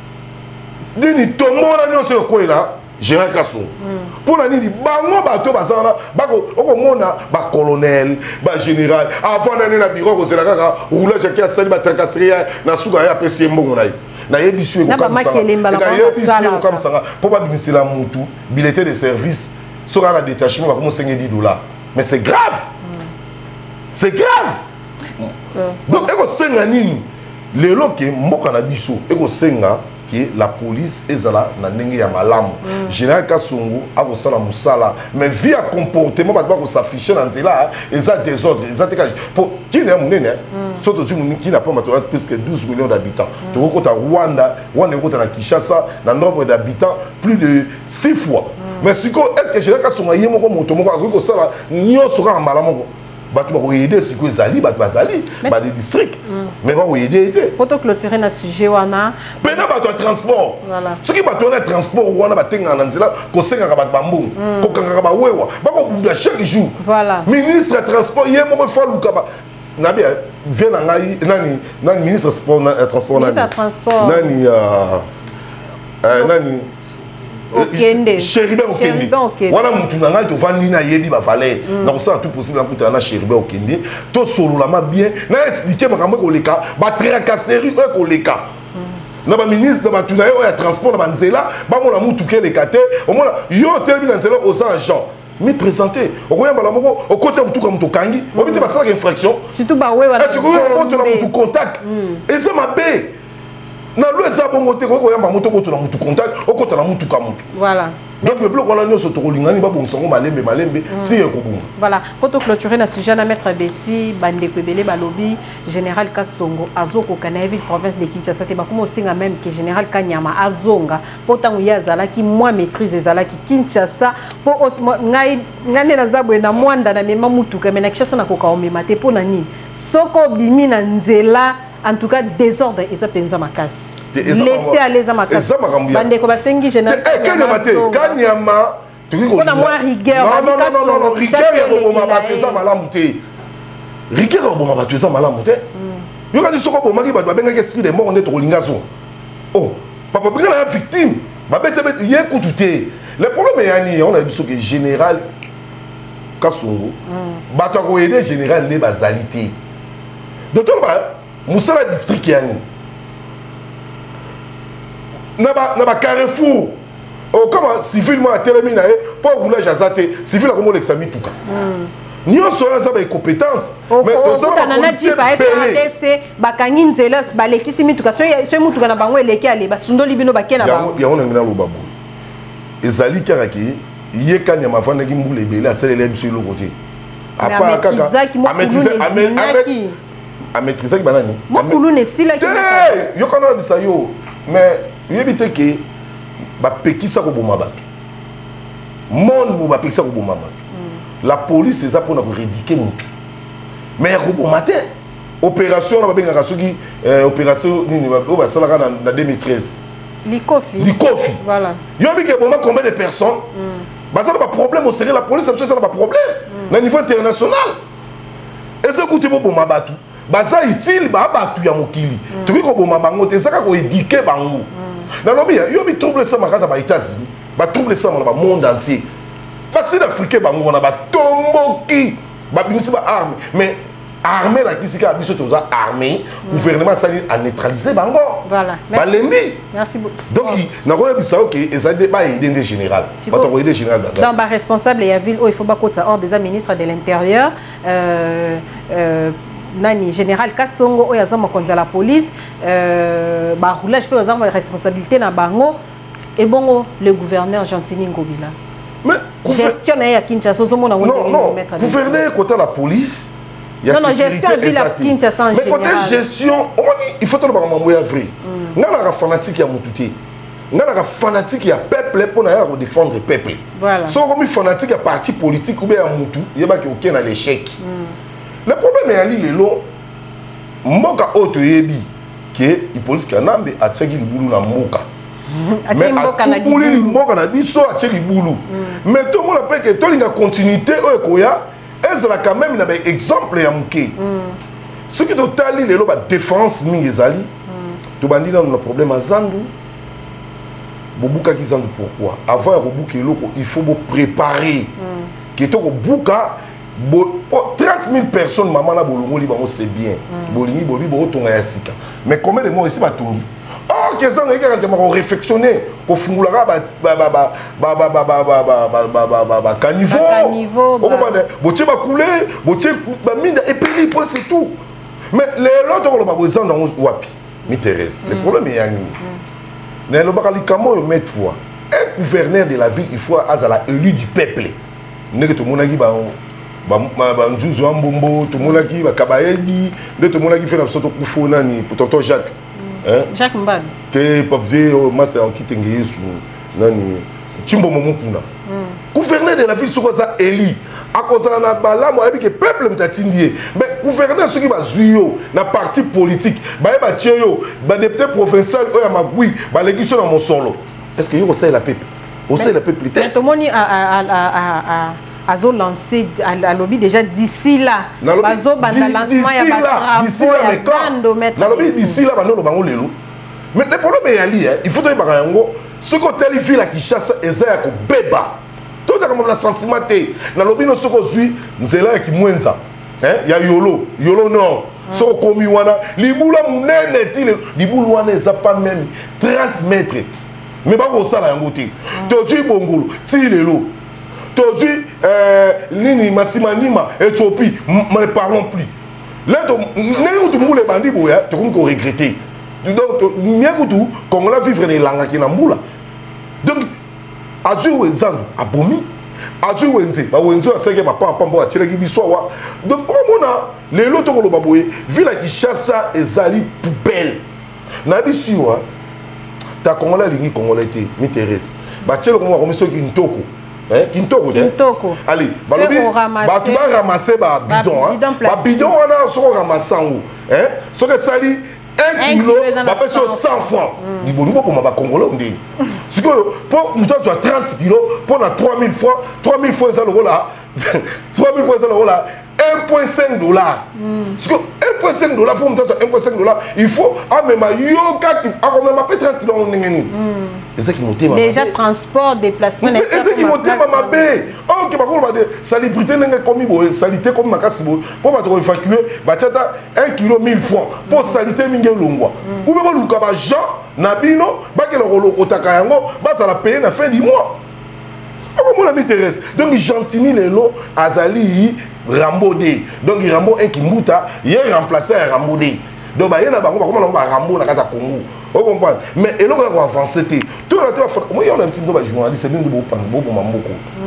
dini tombola nyonso ko ila général Kasongo pour la nini bango bato bazana bako okomona ba colonel ba général avant d'aller na bureau ko zela kaka roulage qui a sali ba tracasserie na suka ya pesi mbongo na na yebisu ko comme ça na yebisu comme ça pour pas bimisi la mutu bulletin de service sera na détachement ba comme cinq dollars mais c'est grave c'est grave donc eko senga nini lelo ke mboka na biso eko senga la police ezala na ndenge ya malamu général Kasongo ako sala musala mais via comportement ba ko s'afficher dans nzela eza désordre eza tekage pour qui n'est munene surtout qui n'a pas plus que douze millions d'habitants to ko ta Rwanda Rwanda ko ta na Kinshasa na nombre d'habitants plus de six fois mais siko est-ce que général Kasongo yemo ko moto moko ko sala nyoso ka malamu bato ba aider ce que zali bato bazali ba des districts mais ba aider pour te clôturer na sujet wana pena bato transport voilà ce qui bato na transport wana batenga na nzela ko senga ka bato bambu ko kanga ba wewa ba ko bunda chaque jour voilà ministre transport yemo ko fa luka ba na bien vient na ngai nani nani ministre sport transport nani transport nani euh nani okende Chéribe okende wana mutu na ngai to vandi na yebi ba valer na ko ça tout possible na kuta na Chéribe okende to solo la ma bien na expliquer makambo ko leka ba tracasserie e ko leka na ba ministre ba tuna yo ya transport ba nzela ba mo na mutu ke leka te o mo yo telebi na nzela aux agents mi présenter okoyamba la moko okota mutu ka mutu kangi obite ba sala infraction surtout ba wewa est-ce que on te na mutu contact et ça m'a bé na lo eza bongo te ko yamba moto ko na mutu contact okota na mutu ka mutu voilà donc le bloc on a nyoso to kolingani ba bonsango malembe malembe ti e ko bongo voilà pour te clôturer na sujet na maître Bessi bande ko belé balobi général Kasongo azoko kana ville province de Kinshasa te ba komo singa même que général Kanyama azonga potango ya zala ki moi maîtrise zala ki Kinshasa po ngai ngane na zabwe na mwanda na mema mutu ka mena Kinshasa na ko ka omema te po na nini soko bimi na nzela en tout cas désordre eza penza makasi laisser aller za makasi bande ko basengi général kanyama on a moins rigueur non non non non non rigueur ya boma bateza malamu te rigueur ya boma bateza malamu te yo ka disoko boma ki ba benga esprit de mort on est to lingazo oh papa benga la victime ba bete bete ye kututé le problème yani on a biso que général Kasongo bato ko aider général ne bazalité docteur ba musala district yani na ba na ba Carrefour oh comment civilement a terminé pour roulage azate civil a comme l'examen tout cas ni on soit ça ba compétence mais on ça na dit ba F A D C bakangi nzela ba lekisi mituka so so mutuka na bango eleki ale ba sundoli bino bakena ba ya on ngina lo babu ezali karaki ye kanya mafana ki mbule bele aselele biso lo côté apa kaka a maîtriser a maîtriser ki banani mokulu ne sila ki yo kana bisa yo mais yebite ke ba pekisa ko boma bak monde mo ba pekisa ko boma bak la police c'est ça pour na ko rédiquer mon mais ko boma te opération na ba benga kasuki opération nini ba ba sala kana na deux mille treize Likofi. Likofi. Voilà. Il y a combien de personnes? Bah ça n'a pas de problème au sérieux la police ça n'a pas de problème. Au niveau international. Et ce que tu veux pour m'abattre. Bah ça est-il bah battu ya mokili. Tu veux que pour m'abango t'es ça qu'on éduquer bango. Dans le bien, il y a trouble ça makata ba États-Unis. Bah trouble ça dans le monde entier. Parce que l'Afrique bango on a ba tomboki. Bah binisi ba arme mais armée la qui a biso toza armée gouvernement ça a neutralisé bango voilà merci merci beaucoup donc na ko bisa OK et ça débat idée des général pas to idée général dans ba responsable ya ville il faut pas kota ordre des ministres de l'intérieur euh euh nani général Kasongo o yazama konza la police euh ba roulage peut yazama responsabilité na bango et bongo le gouverneur Gentini Ngobila mais gestion ya Kinshasa so mona non non gouverneur côté la police. Non, non, gestion ville à Kinshasa en général. Mais côté gestion, il faut que nous ayons vrai. Nous avons un fanatique qui a monté. Nous avons un fanatique qui a peuple pour défendre le peuple. Voilà. Si on a un fanatique qui a parti politique ou bien à Moutou, il y a aucun échec. Le problème est que l'eau, Moka Oto Yebi, qui est le police qui a nambé à Tchèque Liboulou na Moka. Mais à tout le monde, Moka na biso à Tchèque Liboulou. Mais tout le monde a fait que tout le monde continuité au Ekoya. Est-ce quand même un exemple à Mouké? Ce qui doit aller les lois de défense, Mingezali, tu vas dire le problème à Zandou. Bobuka qui Zandou pourquoi? Avant Bobuka il faut préparer. Qui est au Bouka, trente mille personnes, maman la bolongo li bango c'est bien. Bolingi boli bo tonga yasika. Mais combien de mois ici batongi? Oh, que ça on a réflexionné pour fungula ba ba ba ba ba ba ba ba ba ba ba ba ba caniveau. Caniveau. On va dire, botier ba couler, botier ba mine et puis point c'est tout. Mais les l'autre on va besoin dans wapi. M'intéresse. Le problème est yani. Né le bakali kamo yo mettre fois. Un gouverneur de la ville, il faut azala élu du peuple. Ne que tout monde qui ba ba ba njuzu ambombo, tout monde qui ba kabaedi, de tout monde qui fait la sorte kufo nani pour tonton Jacques. Hein? Jacques Mbad. Que pavé au master en kitenge sous nani Chimbo Momokuna. Gouverneur de la ville sur ça Eli. À cause de la bala moi que peuple m'tatindie. Mais gouverneur ce qui va jouer na parti politique, ba ba tieyo, ba député provincial o ya magui, ba l'élection dans mon solo. Est-ce que yo sait la peuple? On sait la peuple. Mais tout le monde a a a a a lancé à lobby déjà d'ici là. Bazo banda lancement ya ba d'ici là mais lobby d'ici là bando lo bango lelo. Mais le problème est ali il faut que ba yango ce que telle ville qui chasse eza ko beba. Tout ça comme la sentiment té na lobby no soko zui nzela ki mwenza. Hein ya yolo yolo non. So komi wana libula munene ti libula wana eza pas même trente mètres. Mais ba ko sala yango té. To tu bongolo ti lelo. Aujourd'hui, Nini, Massimanima, Éthiopie, ne parlons plus. Là, nous avons les bandits, nous avons regretté. Donc, nous avons comme on a vivre les langues qui n'ont pas. Donc, Azur Wenzang, Abomi, Azur Wenze, Wenze a cinq papa, papa, Tchelagi Bissoa. Donc, on a les lots de Baboué, ville qui chasse et Zali poubelle. Nabisua, ta Congolais, l'Igni Congolais, m'intéresse. Bachel, on va remettre qui Ntoko. Hein? Kintoko, Kintoko. Allez, balobi, bah tu vas ramasser bah bidon, hein. Bah bidon on a sur ramasser où, hein. Ce que ça dit un kilo bapesi cent francs liboni bokoma bakongolo ndenge sikoyo mpo moto azwa trente kilos mpo na trois mille francs trois mille francs eza lokola trois mille francs eza lokola un virgule cinq dollars. Parce que un virgule cinq dollars pour me dire un virgule cinq dollars, il faut même yoga qui a même pas trente kilos. C'est ça qui monte ma déjà transport déplacement. C'est ça qui monte ma bé. Oh que par contre on va dire salubrité n'est comme bon salité comme ma casse bon pour pas te évacuer bah tata un kilo mille francs pour salité mingi longwa. Ou même le kaba Jean Nabino bah que le rolo otaka yango bah ça la payer na fin du mois. Mon ami Thérèse, donc Gentini Lelo Azali Rambodé, donc il Rambo un Kimbuta, il a remplacé un Rambodé. Donc il y a un Rambo, comment on va Rambo dans le Congo. Vous comprenez? Mais il a avancé. Tout le temps, moi, il y a un journaliste, c'est bien de vous parler, bon, bon, bon.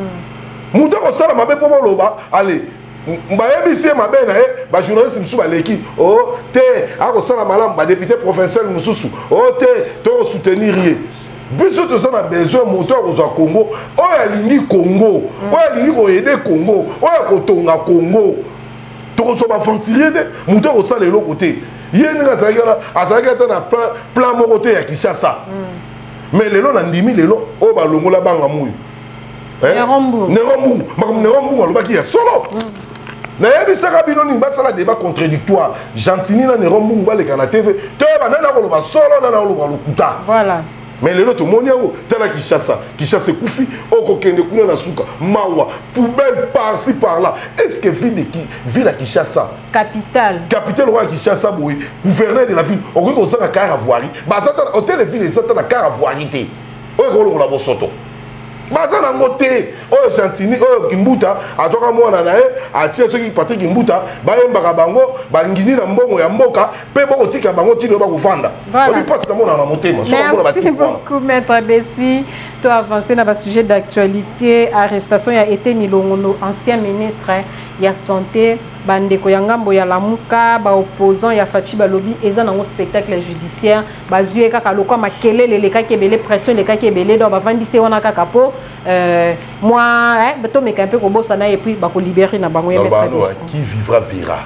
Mouta ko sala mabe po loba, allez. Mbaye bisi mabe na e, ba journaliste musu ba leki. Oh, te, a ko sala malam ba député provincial mususu. Oh, te, to soutenir rien. Biso to ça na besoin moteur aux Congo. Oh ya lingi Congo. Oh ya lingi ko aider Congo. Oh ya ko tonga Congo. To so ba fantirier de moteur au ça les l'autre côté. Yé nga za yala, azaka ta na plan plan mo côté ya Kinshasa. Mais lelo na ndimi lelo o ba longola banga muyu. Nerombu. Nerombu. Makom Nerombu alobaki ya solo. Na yebisaka bino ni basala débat contradictoire. Gentini na Nerombu ba le kana T V. Te ba na ko loba solo na na ko loba lokuta. Voilà. Mais les autres, mon yango, tela Kinshasa, Kinshasa Koufi, Okokende Kuna Nasuka, Mawa, poubelle par-ci par-là. Est-ce que ville de ville à Kinshasa? Capitale. Capitale roi Kinshasa, oui, gouverneur de la ville, on regarde ça à Caravoirie. Bah ça, hôtel de ville, ça à Caravoirie. On regarde la Bosoto. Baza na ngote oyo Gentini oyo Kimbuta atoka mwana na ye atie soki Patrick Kimbuta bayembaka bango bangini na mbongo ya mboka pe boko tika bango tino ba kuvanda oli passe na mona na motema so mona ba merci beaucoup maître Bessi to avancer na ba sujet d'actualité arrestation ya été Nilongono ancien ministre ya santé bandeko ya ngambo ya Lamuka ba opposant ya Fachi Balobi eza na spectacle judiciaire bazue kaka lokwa makelele le kakebele pression le kakebele do ba vandise wana kaka po euh moi hein beto meka un peu ko bossa et puis ba ko libérer na bango ya maître Bessi qui vivra verra.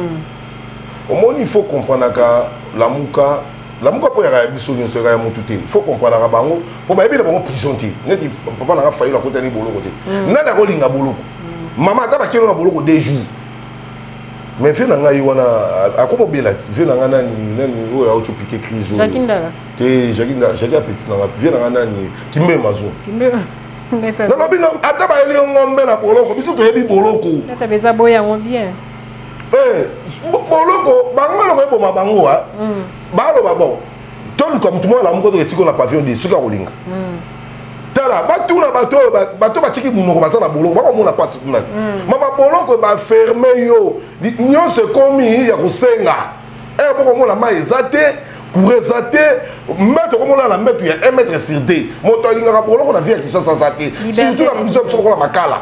Au moins il faut comprendre que Lamuka Lamuka pour ya biso nyo sera mutu te il faut comprendre ka bango pour ba ebile bango prison te neti papa na failli la côté ni boloko te na na ko linga boloko maman ta ba kelo na boloko deux jours. Mais fait na ngai wana akomo belati fait na ngana ni nani o ya ocho piquer crise Jakindala te Jakindala Jaki petit na fait na ngana ni kimbe mazo kimbe na na bino ata ba eli ngombe na boloko biso to yebi boloko ata beza boya ngo bien eh boloko bango lo ko ma bango ha ba lo ba bon ton comme tout le monde la moko to tiko na pavillon de suka kolinga tala bato na bato bato batiki munoko basana boloko bako mona passe kuna mama boloko ba fermer yo nyonso komi ya kosenga e boko mona ma ezate kurezate mettre comme on a mettre ya un mètre sur deux moto alinga boloko na vie ya Kinshasa sate surtout la position sur la makala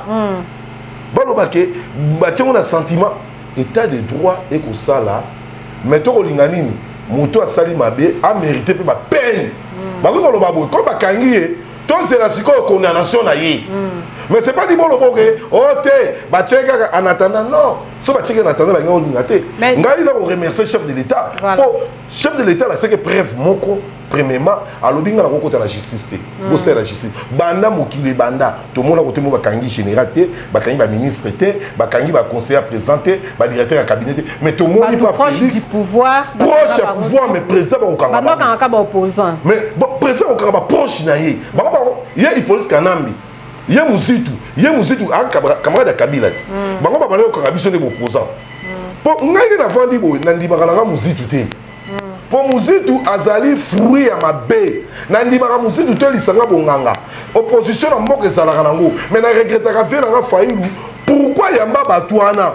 balo bake batingo na sentiment état de droit et ko sala meto kolinga nini moto asali mabe a mérité pe ba peine ba ko lo babo ko ba kangiye. C'est la condamnation na ye. Mais c'est pas du bon lobo que oh te ba tcheka en attendant non. So ba tcheka en attendant ba ngolingate. Ngai na remercier chef de l'état. Pour chef de l'état là c'est que bref moko premièrement alobinga na kokota la justice. Bo c'est la justice. Banda mokile banda to mona kote mo ba kangi général te, ba kangi ba ministre te, ba kangi ba conseiller présenté, ba directeur de cabinet te. Mais to moni pas proche du pouvoir. Proche du pouvoir mais président ba okanga. Ba okanga ba opposant. Mais président okanga ba proche na ye. Il y a une police Kanambi. Il y a Mouzitou. Il y a Mouzitou. Un camarade de Kabila. Bango ba bale ko kabiso de opposant. Pour ngai na vandi bo nandi bakala Mouzitou te. Pour Mouzitou azali fruit ya mabe. Nandi baka Mouzitou te lisanga bonganga. Opposition na mboka ezalaka nango. Mais na regrettaka fe na fayilu. Pourquoi yamba batwana?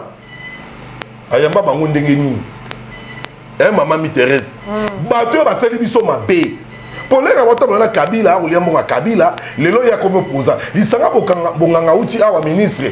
Ayamba bango ndenge nini? Eh maman mi Thérèse. Bato ba seli biso mabe. Pour les rabotables na Kabila ou liambo Kabila lelo ya comme opposant lisanga bonganga uti awa ministre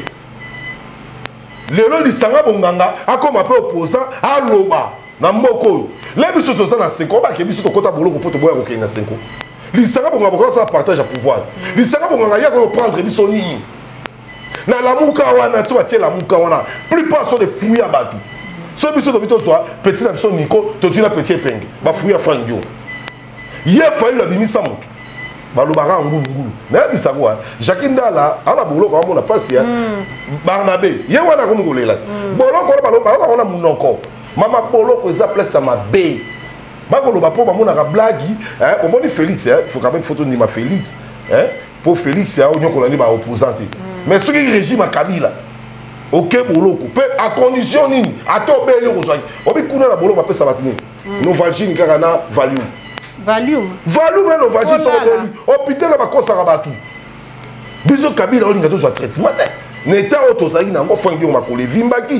lelo lisanga bonganga akoma pe opposant aloba na mboko le biso to ça na cinq ba ke biso to kota boloko poto boya ko kenga cinq lisanga bonganga boko ça partage à pouvoir lisanga bonganga ya ko prendre biso nini na Lamuka wana tu atie Lamuka wana plupart sont des fouilles à batu so biso to bito soit petit na biso Nico to tu na petit epenge ba fuya frandio ye faille la bimisa moto balobaka ngulu ngulu na bisa kwa Jacques Ndala ana boloko amona pasi ya Barnabé ye wana ko ngolela boloko balobaka ona munoko mama boloko eza place ma be bakoloba po bamona ka blagi hein omoni Félix hein faut quand même photo ni ma Félix hein pour Félix ya onyo kolani ba opposant mais ce qui régime à Kabila OK boloko pe à condition nini atobeli kozwaki obi kuna na boloko pesa batuni Novalgine kaka na Valium Valium Valium na Novalgine so beli hôpital na bakosa rabatu biso Kabila olinga to so traitement neta auto saki na ngo fangi ma kole vimbaki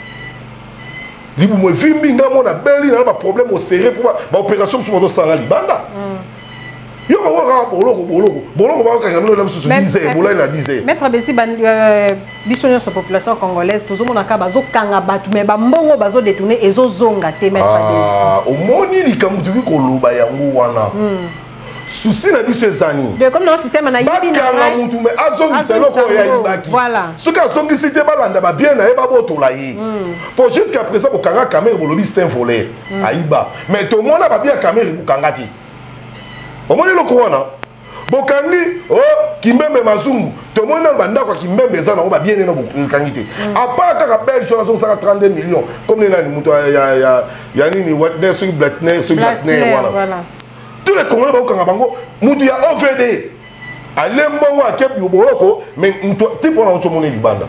libu mo vimbi ngamo na beli na ba problème au serré pour ba opération sur moto sanga libanda yo ko wa boloko boloko boloko ba ka ngamelo na mususu dix bola na dix Maître Besi ban biso nyonso population congolaise tozomona ka bazo kanga batu mais ba mbongo bazo détourner ezo zonga te Maître Besi ah omoni likambu tuki koloba yango wana souci na biso ezani de comme le système na yibi na ba mutu mais azongisa loko ya ibaki voilà soka azongisi te balanda ba bien na eba botola yi pour jusqu'à présent bokanga caméra bolobi c'est un voleur aiba mais to mona ba bien caméra bokanga ti omoni loko wana bokangi oh kimbembe mazungu to mona banda kwa kimbembe ezana ba bien na bokangi te apa kaka belle chose azong saka trente-deux millions comme nena ni mutu ya ya ya nini what there sur Blackner sur Blackner voilà tous les Congolais bakanga bango mutu ya O V D alembo wa kepi boloko mais type on a automoni libanda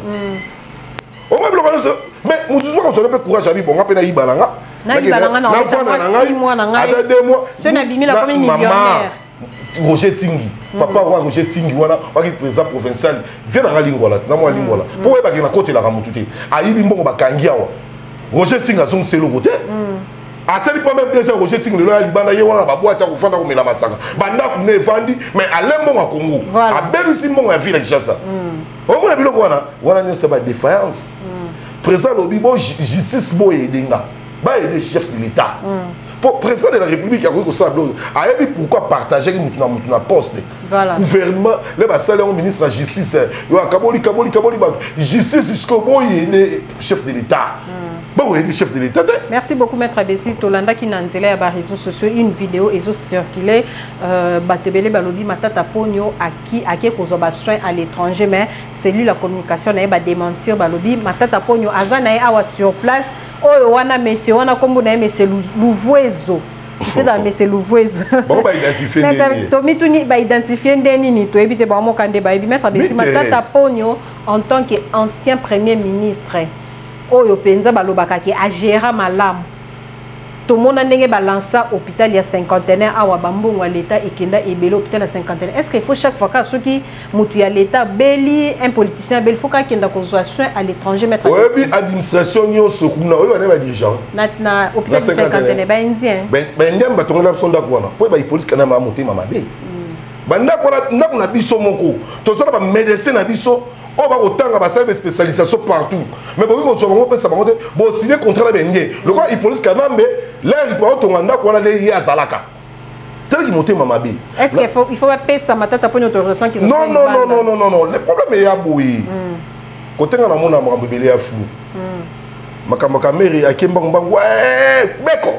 o mwa biloko so mais mutu so ko so pe courage abi bonga pe na ibalanga na ibalanga na six mois na ngai ada deux mois ce na bimila comme millionnaire Roger Tingi papa wa Roger Tingi wana wa ki président provincial vient na lingwala na mwa lingwala po we ba ki na côté la mutu te ayibi mbongo bakangi awa Roger Tingi azong selo côté asali pas même déjà Roger Tingi le la libanda ye wana ba boîte ko fanda ko mela basanga banda ko ne vandi mais alembo ma Congo abebisi mbongo ya ville Kinshasa o mona biloko wana wana nyo ba défaillance président lobi bo justice bo edenga ba le chef de l'état pour président de la République a ko ça a yebi pourquoi partager mutu na mutu na poste gouvernement le ba salaire au ministre de la justice yo akaboli kaboli kaboli ba justice jusqu'au bout le chef de l'état. Bon, il est chef de l'État. Merci beaucoup, Maître Bessi. Tolanda qui n'a pas les réseaux sociaux, une vidéo est circulée. Batebele Balobi Matata Pogno à qui à qui cause soin à l'étranger, mais c'est lui la communication n'a pas démentir Balobi Matata Pogno Azana awa sur place. Oh, wana monsieur, wana kombo na monsieur Louvoiseau. C'est dans monsieur Louvoiseau. Bon, bah identifier. Mais Tomi Tuni ba identifier ndeni ni to ebite ba mo kande ba ebi Maître Bessi Matata Pogno en tant qu'ancien premier ministre. Oyo penza balobaka ki agera malamu to mona ndenge balança hôpital ya cinquantenaire awa bambongo l'état ekenda ebelo hôpital ya cinquantenaire est-ce qu'il faut chaque fois que soki mutu ya l'état beli un politicien beli faut ka kenda kozwa soin à l'étranger mettre oui administration nyonso kuna oyo bana ba dirigeant na na hôpital ya cinquantenaire ba indien ben ben ndem batonga sonda kwana po ba police kana ma motema mabe banda kona ndako na biso moko to sala ba médecin na biso on va autant avoir des spécialisations partout mais bon on va pas ça va bon signer contrat là bien le quoi il police kanambe là il peut automanda qu'on a les ya zalaka tel qui monter mama bi est-ce qu'il faut il faut pas payer ça matata pour notre ressent qui non non non non non non non le problème est à boui côté na mona mo bébé ya fou makamba kameri akemba mbanga ouais beko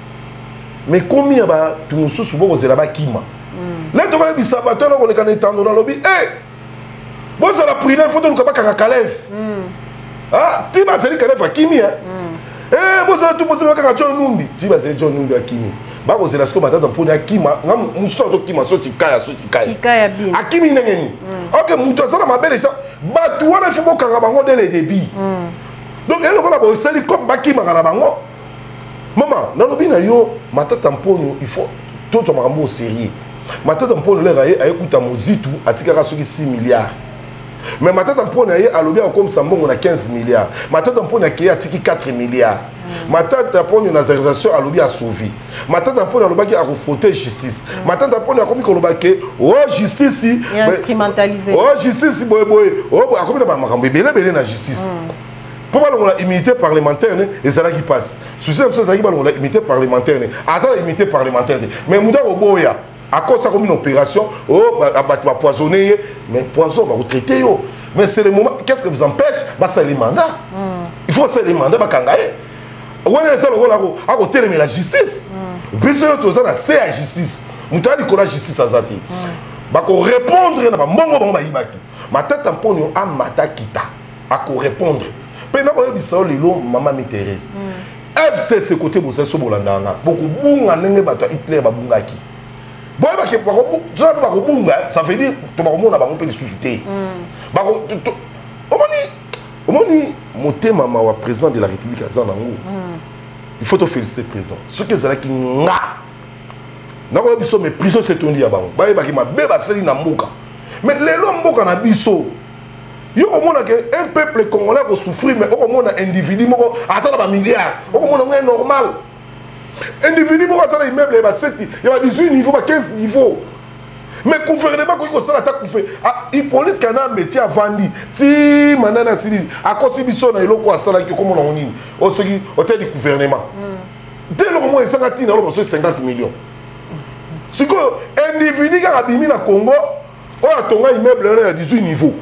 mais combien ba tu nous sous bo kozela ba kima là to va bisabato na ko le kaneta dans lobby eh bon ça la prière faut donc pas kaka Kalef ah tu vas aller Kalef akimi hein eh bon ça tout bon ça kaka John Numbi tu vas aller John Numbi akimi ba ko zela sko matata pour akima ngam muso to kima so tikaya so tikaya tikaya bi akimi ngeni OK muto ça na mabele ça ba tu wana faut kaka bango dès le début donc elle ko la bo sali comme bakima kana bango maman na lobi na yo matata mpono il faut tout to makambo sérieux matata mpono le raye ayekuta mozitu atikaka soki six milliards mais matata mpona ye alobi comme sambongo na quinze milliards matata mpona ke atiki quatre milliards matata mpona na réalisation alobi a sauvé matata mpona alobaki a refauter justice matata mpona akomi koloba ke oh justice instrumentalisé oh justice boy boy oh akomi na makambo ebele ebele na justice pour balongola immunité parlementaire ne ezala qui passe souci na biso ezalaki balongola immunité parlementaire ne azala immunité parlementaire mais muda oboya à cause comme une opération, oh, bah, bah, tu vas poisonner, mais poison, bah, vous traitez, yo. Mais c'est le moment, qu'est-ce que vous empêche? Bah, c'est les mandats. Mm. Il faut c'est les mandats, bah, kangaye. wana eza lokola akotelema la justice biso yo toza na se ya justice moto ya likolo ya justice aza te bakorépondre na bambongo bango bayibaki matata mponi amata kita akorépondre mpe nakoyebisa yo lelo mama mi Thérèse F C C côté bosa so bolanda nga bokobunga ndenge bato ya Hitler babungaki boyebaki bakobunga ça veut dire tobakomona bango mpe lisusu te omoni omoni motema mawa président de la République aza nango il faut te féliciter président soki ezalaki nga nakoya biso mais prison setondi ya bango bayebaki mabe basali na mboka mais lelo mboka na biso yo komona ke un peuple congolais ko souffrir mais okomona individu moko asala ba milliards okomona ngo normal individu moko asala immeuble ba sept ya ba dix-huit niveau ba quinze niveau mais gouvernement ko sala ta kufe Hippolyte kana métier avandi ti manana sili akosi biso na eloko asala ki komona ngoni o soki hôtel du gouvernement dès le moment esanga tina lo so cinquante millions siko individu ka bimi na Congo o atonga immeuble ya dix-huit niveau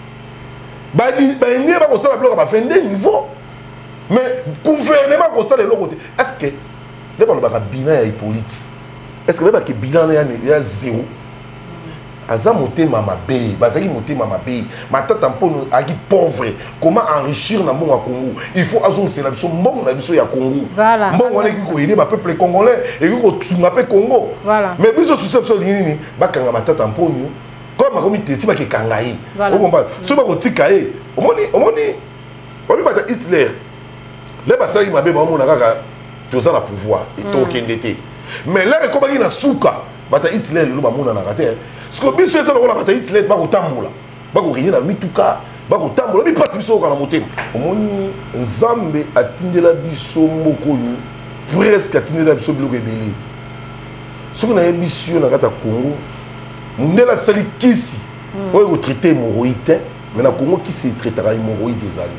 ba ba ni ba ko sala bloc ba vingt-deux niveau mais gouvernement ko sala eloko te est-ce que le ba ba bilan ya Hippolyte est-ce que ba ke bilan ya ya zéro aza motema mabe bazaki motema mabe matata mpono aki pauvre comment enrichir na mbongo ya Congo il faut azongisela biso mbongo na biso ya Congo mbongo wana eki koyede ba peuple congolais eki kotunga mpe Congo mais biso susi biso lingi nini bakanga matata mpono comme akomi teti bakekanga ye okomba soki bakotika ye omoni omoni omi bata Hitler le basalaki mabe baomona kaka toza na pouvoir etokende te mais lere ekobaki na suka bata Hitler lelo bamonanaka te siko biso eza lokola bata Hitler bakotambola bakorenie na mituka bakotambola bipasi biso oka na motema omoni nzambe atindela biso moko oyo presque atindela biso biloko ebele soki nayebi biso yo na kati ya Congo mondele asali kisi oyo ekotraite hémorroïde te mais na Congo kisi etraitaka hémorroïde ezali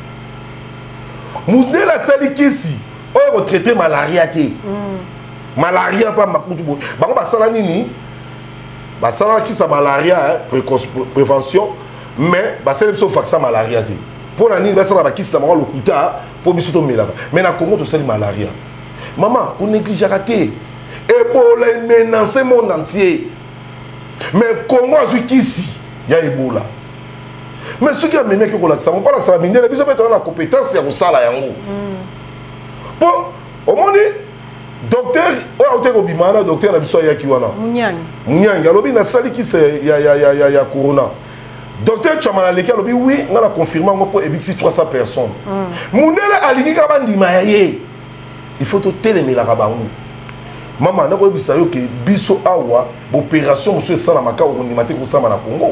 mondele asali kisi oyo ekotraite malaria te malaria mpa makutu boye bango basala nini basala kisa malaria prévention mais basala biso vaccin malaria te mpo na nini basala bakisi na bango lokuta mpo biso tomelaka mais na Congo tosali malaria mama konégligeaka te ebola emenance monde entier mais Congo azwi kisi ya ebola mais soki amemiaki kolakisa ngo mpona sala mindele biso mpe toza na compétence ya kosala yango mpo omoni docteur oyo aute kobima na docteur na biso ayaki wana munyangi alobi nasali kisi ya, ya, ya, ya, ya corona docteur Chamala aleki alobi oui nga na confirme yango mpo ebikisi trois cents personnes mundele alingi kaka bandima ya ye il faut totelemelaka bango mama nakoyebisa yo ke biso awa opération mosusu esalamaka okondima te kosama na Congo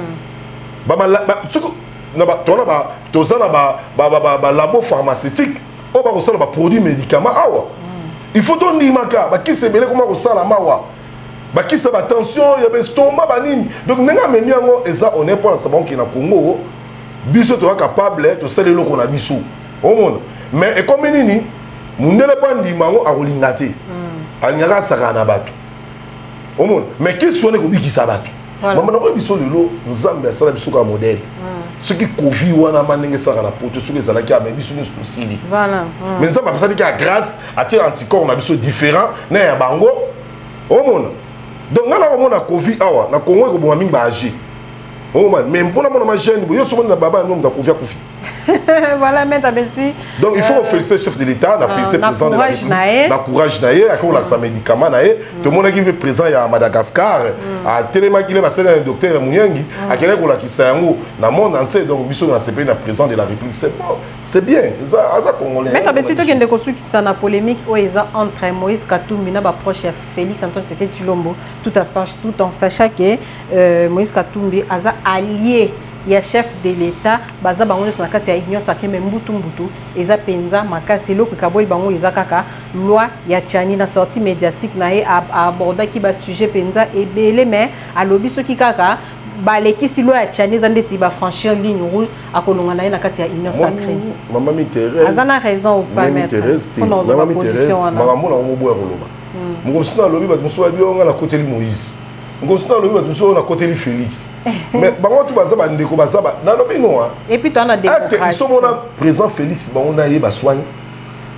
toza na balabo pharmaceutique oyo bakosala baproduit médicament awa il faut tondimaka bakisi ebele koma kosala mawa bakisa batension ya bestoma banini donc ndenge amemi yango eza honnête mpona sabango na Congo biso toza capable tosala eloko na biso omona mais ekomi nini mundele mpo andima yango akolinga te alingaka asaka na bato omona mais kisi wana ekobikisa bato mama nakoyi biso lelo nzambe asala biso ka modele soki covid wana ma ndenge esaka na poto soki ezalaki ame biso nyonso tosili mais nzambe apesalaki ya grâce atie anticorps na biso différent na ya bango omona donc nga nakomona covid awa na Congo ekoboma mingi baagi omona mais mpona mona magene bo yo somoni na baba yango moto akovi akufi voilà, Maître Bessi. Donc il faut euh, féliciter le chef de l'État, la féliciter le président de la République, la courage naïe, à quoi l'accès médicament naïe. Tout le monde qui est présent à Madagascar, à Téléma qui est passé dans le docteur Mouniangi, à quel est-ce qui s'est en haut dans le monde entier. Donc Bissot dans ce pays, le président de la République, c'est bon, c'est bien. Ça, ça congolais. Maître Bessi, toi qui es construit qui s'en a polémique, où ils ont entre Moïse Katumbi, n'a pas proche Félix Antoine Tshisekedi Tshilombo, tout en sachant que Moïse Katumbi a allié. Il y a chef de l'État, baza bango na kati ya union sacrée mbutu mbutu eza penza makasi loko kaboli bango eza kaka loi ya Tchani na sortie médiatique na e aborda ki ba sujet penza ebele mais alobi soki kaka balekisi loi ya Tchani za ndeti ba franchir ligne rouge akolonga na na kati ya union sacrée. Maman mi Thérèse azana raison ou pas mettre maman mi Thérèse maman na ngobo ya koloba mo sina lobi ba muso wa bionga na côté Moïse ngosina lobi ba muso na côté Félix. Mais bango tu baza bandeko baza ba na lobi no. Et puis tu as la démocratie. Est-ce que ils sont présent Félix bango na ye ba soigne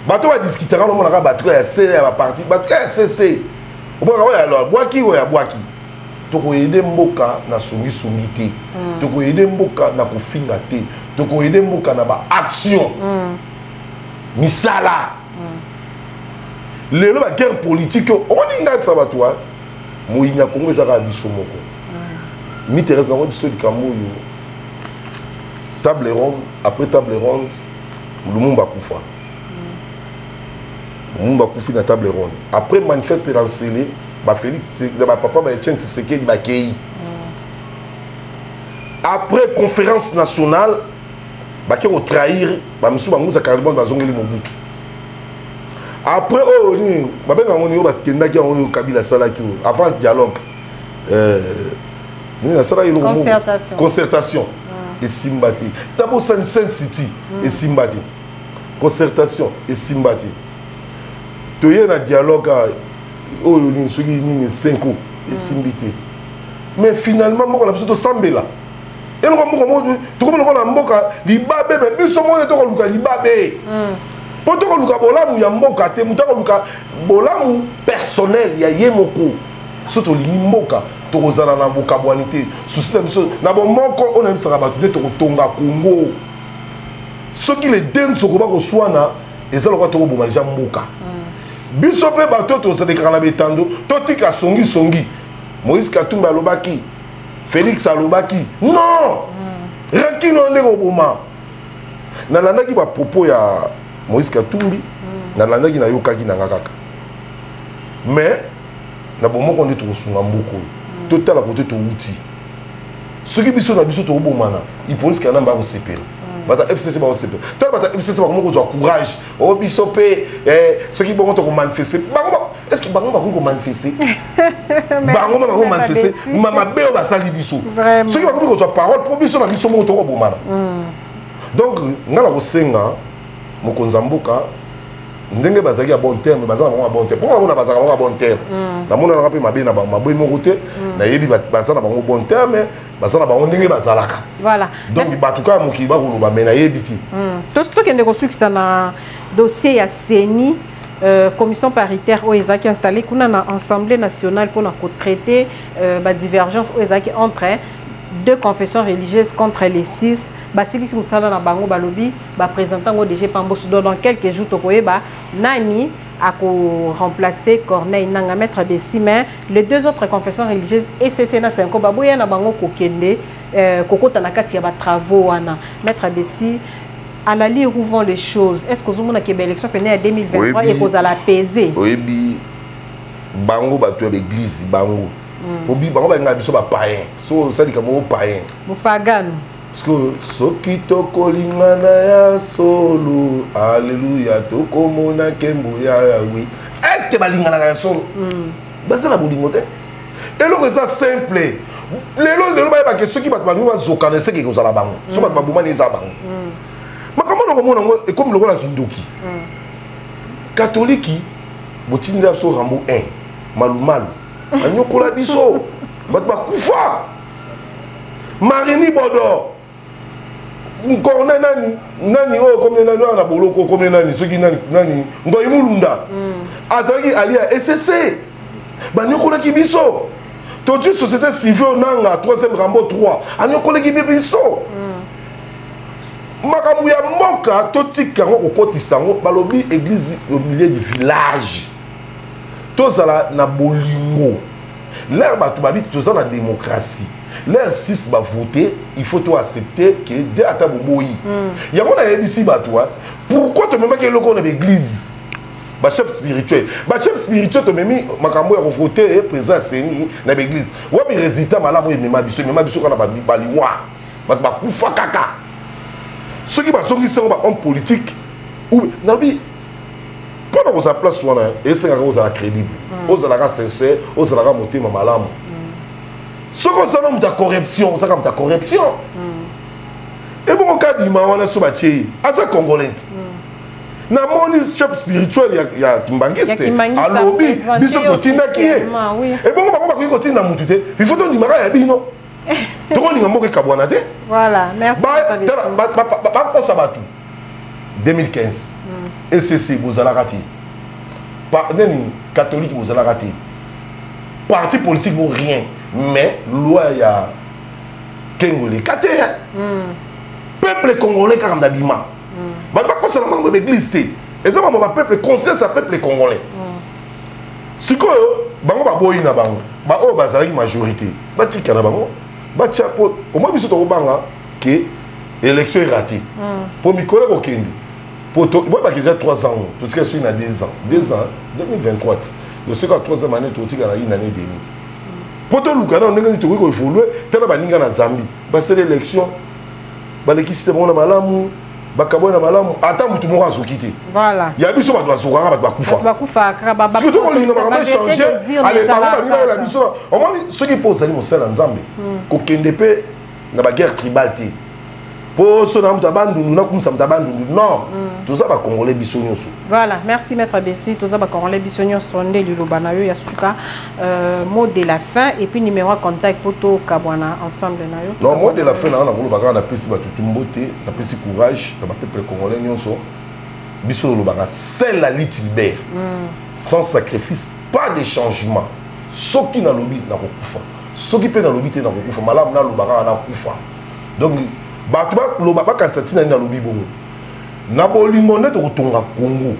bato va discuter quand on a bato ya C ya parti bato ya C C oboka ya alors boaki o ya boaki to ko aider mboka na sungi sungi te to ko aider mboka na kofinga te to ko aider mboka na ba action misala lelo ba guerre politique on inga ça bato moyinya Congo ezaka biso moko mi Thérèse na biso likamoyo table ronde après table ronde Lumumba kufa Lumumba kufi na table ronde après manifeste lancé ba Félix ba papa ba Etienne Tshisekedi ba kei après conférence nationale ba ki trahir ba misu ba nguza carbone ba zongeli Mobutu après oh ni ba benga ngoni yo baskenda ki ngoni Kabila salaki avant dialogue euh ni na sala yelo concertation concertation et Simbati d'abord Sun City et Simbati concertation et Simbati to y a un dialogue oh ni soki ni cinq ans et Simbiti mais finalement moi on a besoin de Sambela et le moko mo to comme le mboka libabe mais biso mo to ko luka libabe po to ko luka bolamu ya mboka te muta ko luka bolamu personnel ya yemoko soto li mboka to kozana na bokabwanité souci na biso na bon moko on a misaka bato to kotonga Congo soki le den soko ba ko swana ezalo ko to ko bomalisha mboka biso pe bato to se dekana betando to tika songi songi Moïse Katumbi alobaki Félix alobaki non rakino ndeko boma na landaki ba propos ya Moïse Katumbi na landaki na yokaki na ngakaka mais na bomo ko ndito kosunga mboko total à côté to outil ce qui biso na biso to bomana il police kana ba ko sepela bata F C C ba ko sepela tel bata F C C ba ko ko courage o biso pe eh ce qui bon to ko manifester bango est-ce que bango ba ko manifester bango ba ko manifester mama be ba sali biso ce qui ba ko ko parole pour biso na biso mo to ko bomana donc ngala ko senga mokonza mboka ndenge bazaki à bon terme bazaka à bon terme pourquoi on a bazaka à bon terme na mona na rappeler mabe na ba maboy mo côté na yebi bazana ba bon terme bazana ba ndenge bazalaka voilà donc batuka moki ba ko ba mena yebiti to to kende ko succès na dossier ya CENI euh, commission paritaire au ezaki installé kuna na assemblée nationale pour na traiter euh, ba divergence au ezaki entre deux confessions religieuses contre les six. Basilisi Moussala na bango balobi ba présentant au D G Pambo Soudan dans quelques jours tokoyeba nani a remplacé Corneille Nanga Maître Bessi mais les deux autres confessions religieuses et C C na cinq baboya na bango kokende kokota na kati ya ba travaux wana Maître Bessi à la lire où vont les choses est-ce que vous avez une élection pendant deux mille vingt-trois et vous allez apaiser oui bango bato l'église bango obi bango ba nga biso ba païen so ça dit comme païen mo pagano parce que soki tokolingana ya solo alléluia tokomona kembo ya oui est-ce que balingana ya solo basa na bolingo te eloko ça simple lelo lelo ba ba soki bato balingo bazokana c'est que kozala bango so bato baboma neza bango makambo na komona ngo e comme lokola kindoki catholique botinda so rambo un malumalu anyokola biso bato bakufa Marini Bodo Corne nani nani oh comme nani na boloko comme nani ceux qui nani nani ngoy mulunda azaki alia S C C banyokola ki biso to tu société civile nanga troisième rambo trois anyokola ki biso makambu ya moka to tika ngo kokotisa ngo balobi église au milieu du village tozala na bolingo l'air batu babi tozala na démocratie l'air six va voter il faut tout accepter que dès à ta boboyi il y a mon ici batoua pourquoi tu me mets que le con de l'église ba chef spirituel ba chef spirituel to memi makambo ya voter et présent seni na l'église wa bi résultat mala mo mema biso mema biso kana ba baliwa ba ba kufa kaka ceux qui ba soki sont ba homme politique ou nabi pendant qu'on sa place wana et c'est qu'on a crédible aux ala sincère aux ala monter ma malamu ce qu'on s'appelle de corruption ça comme ta corruption et bon cas d'ima wana so ba tie asa congolais na moni chef spirituel ya ya Kimbangiste alobi biso kotinda ki et bon ba ba ko kotinda mutu te il faut donc dimaka ya bino to ko ninga moko kabwana te voilà merci ba ba ba ko sabatu deux mille quinze. Mm. S C C, vous allez rater. Catholique, vous allez rater. Parti politique, vous rien. Mais, loi, il y a Kengolé. Kate, peuple congolais, car on a bima. Je ne sais pas seulement l'église. Et ça, le peuple, conscience à peuple congolais. Si vous avez une majorité, vous avez au moins, vous avez que l'élection est ratée. Pour mes collègues, pour moi, j'ai déjà trois ans, tout ce que je suis à deux ans. deux ans, deux mille vingt-trois. Je suis à troisième année, tout ce que une année et demie. Pour tout le Ghana, on a dit qu'il faut évoluer. Tel que la Zambie, c'est l'élection. L'équipe système on a malamu, bakabo na malamu. Attends, tout le monde a quitté. Voilà. Il y a des gens qui doivent se faire, bakufa. Bakufa, bakufa. Surtout quand on a changé. Allez, la mission. Au moins, ceux qui posent les mots c'est en Zambie. Kokende pe na ba guerre tribale. Pour ce nom d'abandon, nous n'avons pas d'abandon. Non, tout ça va congolais bisognos. Voilà, merci Maître Bessi. Tout ça va congolais bisognos. Sondé Lulobanayo Yasuka. Mot de la fin et puis numéro de contact pour tout Kabwana ensemble. Non, mot de la fin, on a voulu bagarre la piste, tout beauté, la piste courage, le peuple congolais nyonso. Bisognos Lubanga, c'est la lutte libère. Sans sacrifice, pas de changement. Ce qui n'a lobby n'a pas kufa. Ce qui peut n'a lobby n'a pas kufa. Malam n'a Lubanga n'a kufa. Donc Batba lo baba kantatina na lobi bongo na bolingo net kotonga Congo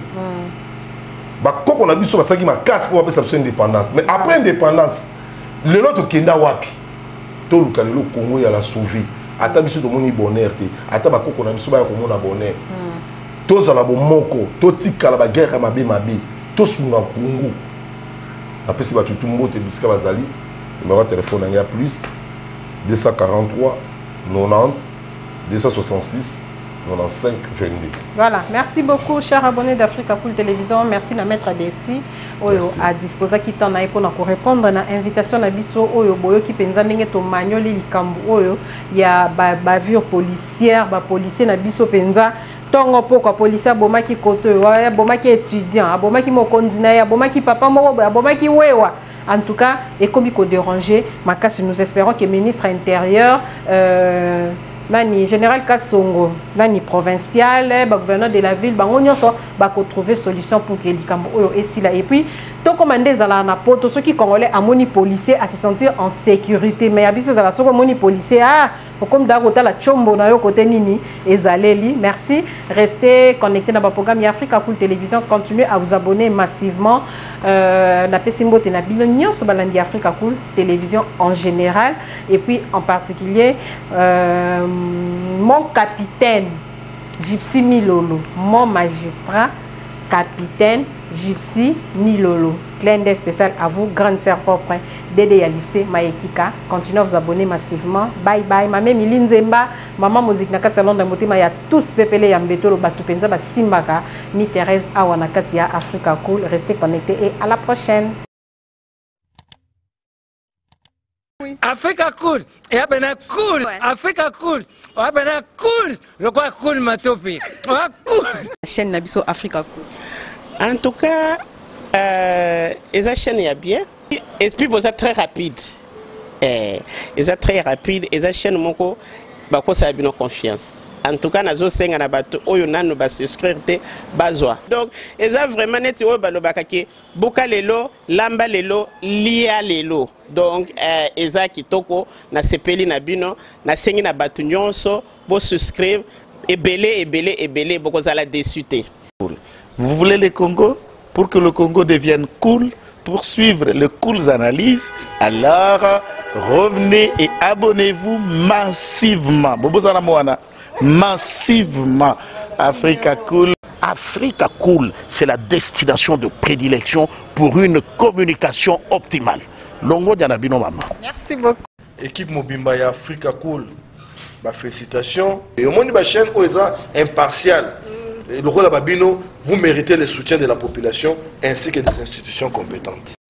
ba koko na biso basaki makasi pour apesa biso indépendance mais après indépendance le lot kenda wapi to luka le Congo ya la sauver ata biso to moni bonheur te ata ba koko na biso ba ko mona bonheur to zala bo moko to tikala ba guerre mabe mabe to sunga Congo apesi ba tutumbo te bisika bazali numéro de téléphone ya plus deux cent quarante-trois quatre-vingt-dix deux cent soixante-six quatre-vingt-quinze vingt-deux. Voilà, merci beaucoup, chers abonnés d'Africa Cool Télévision. Merci à Maître Bessi à disposer qui t'en a pour répondre à l'invitation à Bisso Oyo Boyo qui pensa n'engue to magnoli likambu Oyo. Il y a bavure policière, ba policier na Bisso pensa. Tongo poko policier boma ki koto, boma ki étudiant, boma ki mokondina, boma ki papa moko, boma ki wewa. En tout cas, et comme il faut déranger, nous espérons que le ministre intérieur, euh, Nani, général Kassongo, Nani provincial, le gouverneur de la ville, on va trouver solution pour que les Cambodgiens et si là. Et puis, tout commandé à la poto, ceux qui congolais à moni policier à se sentir en sécurité. Mais à biso à la soko moni policier, ah, comme d'agota la chombo na yo côté nini et zaleli. Merci. Restez connectés dans le programme Africa Cool Télévision. Continuez à vous abonner massivement. Euh, la Pessimbo et la Bilognon sur Balandi Africa Cool Télévision en général. Et puis en particulier, euh, mon capitaine Gypsy Milolo, mon magistrat, capitaine Gypsy Milolo. Clin d'œil spécial à vous, grande sœur propre, Dédé Yalissé, Maekika. Continuez à vous abonner massivement. Bye bye. Maman Miline Zemba, maman musique Nakati Londres Motima, il y a tous pépélé Yambetolo, Batupenza, Simbaka, Mi Thérèse, Awanakatia, Africa Cool. Restez connectés et à la prochaine. Africa Cool, et à ben cool, Africa Cool, à ben cool, le quoi cool ma topi, cool. La chaîne Nabiso Africa Cool. En tout cas, euh, les chaînes y a bien, et puis vous êtes très rapide, et ils sont très rapide, et les chaînes moko, bah quoi ça a bien confiance. En tout cas, nazo senga na bato oyo nanu ba souscrire te bazwa. Donc, eza vraiment neti oyo balobaka ke buka lelo, lamba lelo, lia lelo. Donc, euh, eza kitoko na sepeli na bino, na sengi na bato nyonso bo souscrire ebele ebele ebele bokozala déçu te. Vous voulez le Congo pour que le Congo devienne cool, pour suivre les cool analyses, alors revenez et abonnez-vous massivement. Bobozana Moana. Massivement. Africa Cool. Africa Cool, c'est la destination de prédilection pour une communication optimale. Longo Dianabino Mama. Merci beaucoup. Équipe Mobimba et Africa Cool, bah, félicitations. Et au monde de la chaîne, on est impartial. Et le rôle de Babino, vous méritez le soutien de la population ainsi que des institutions compétentes.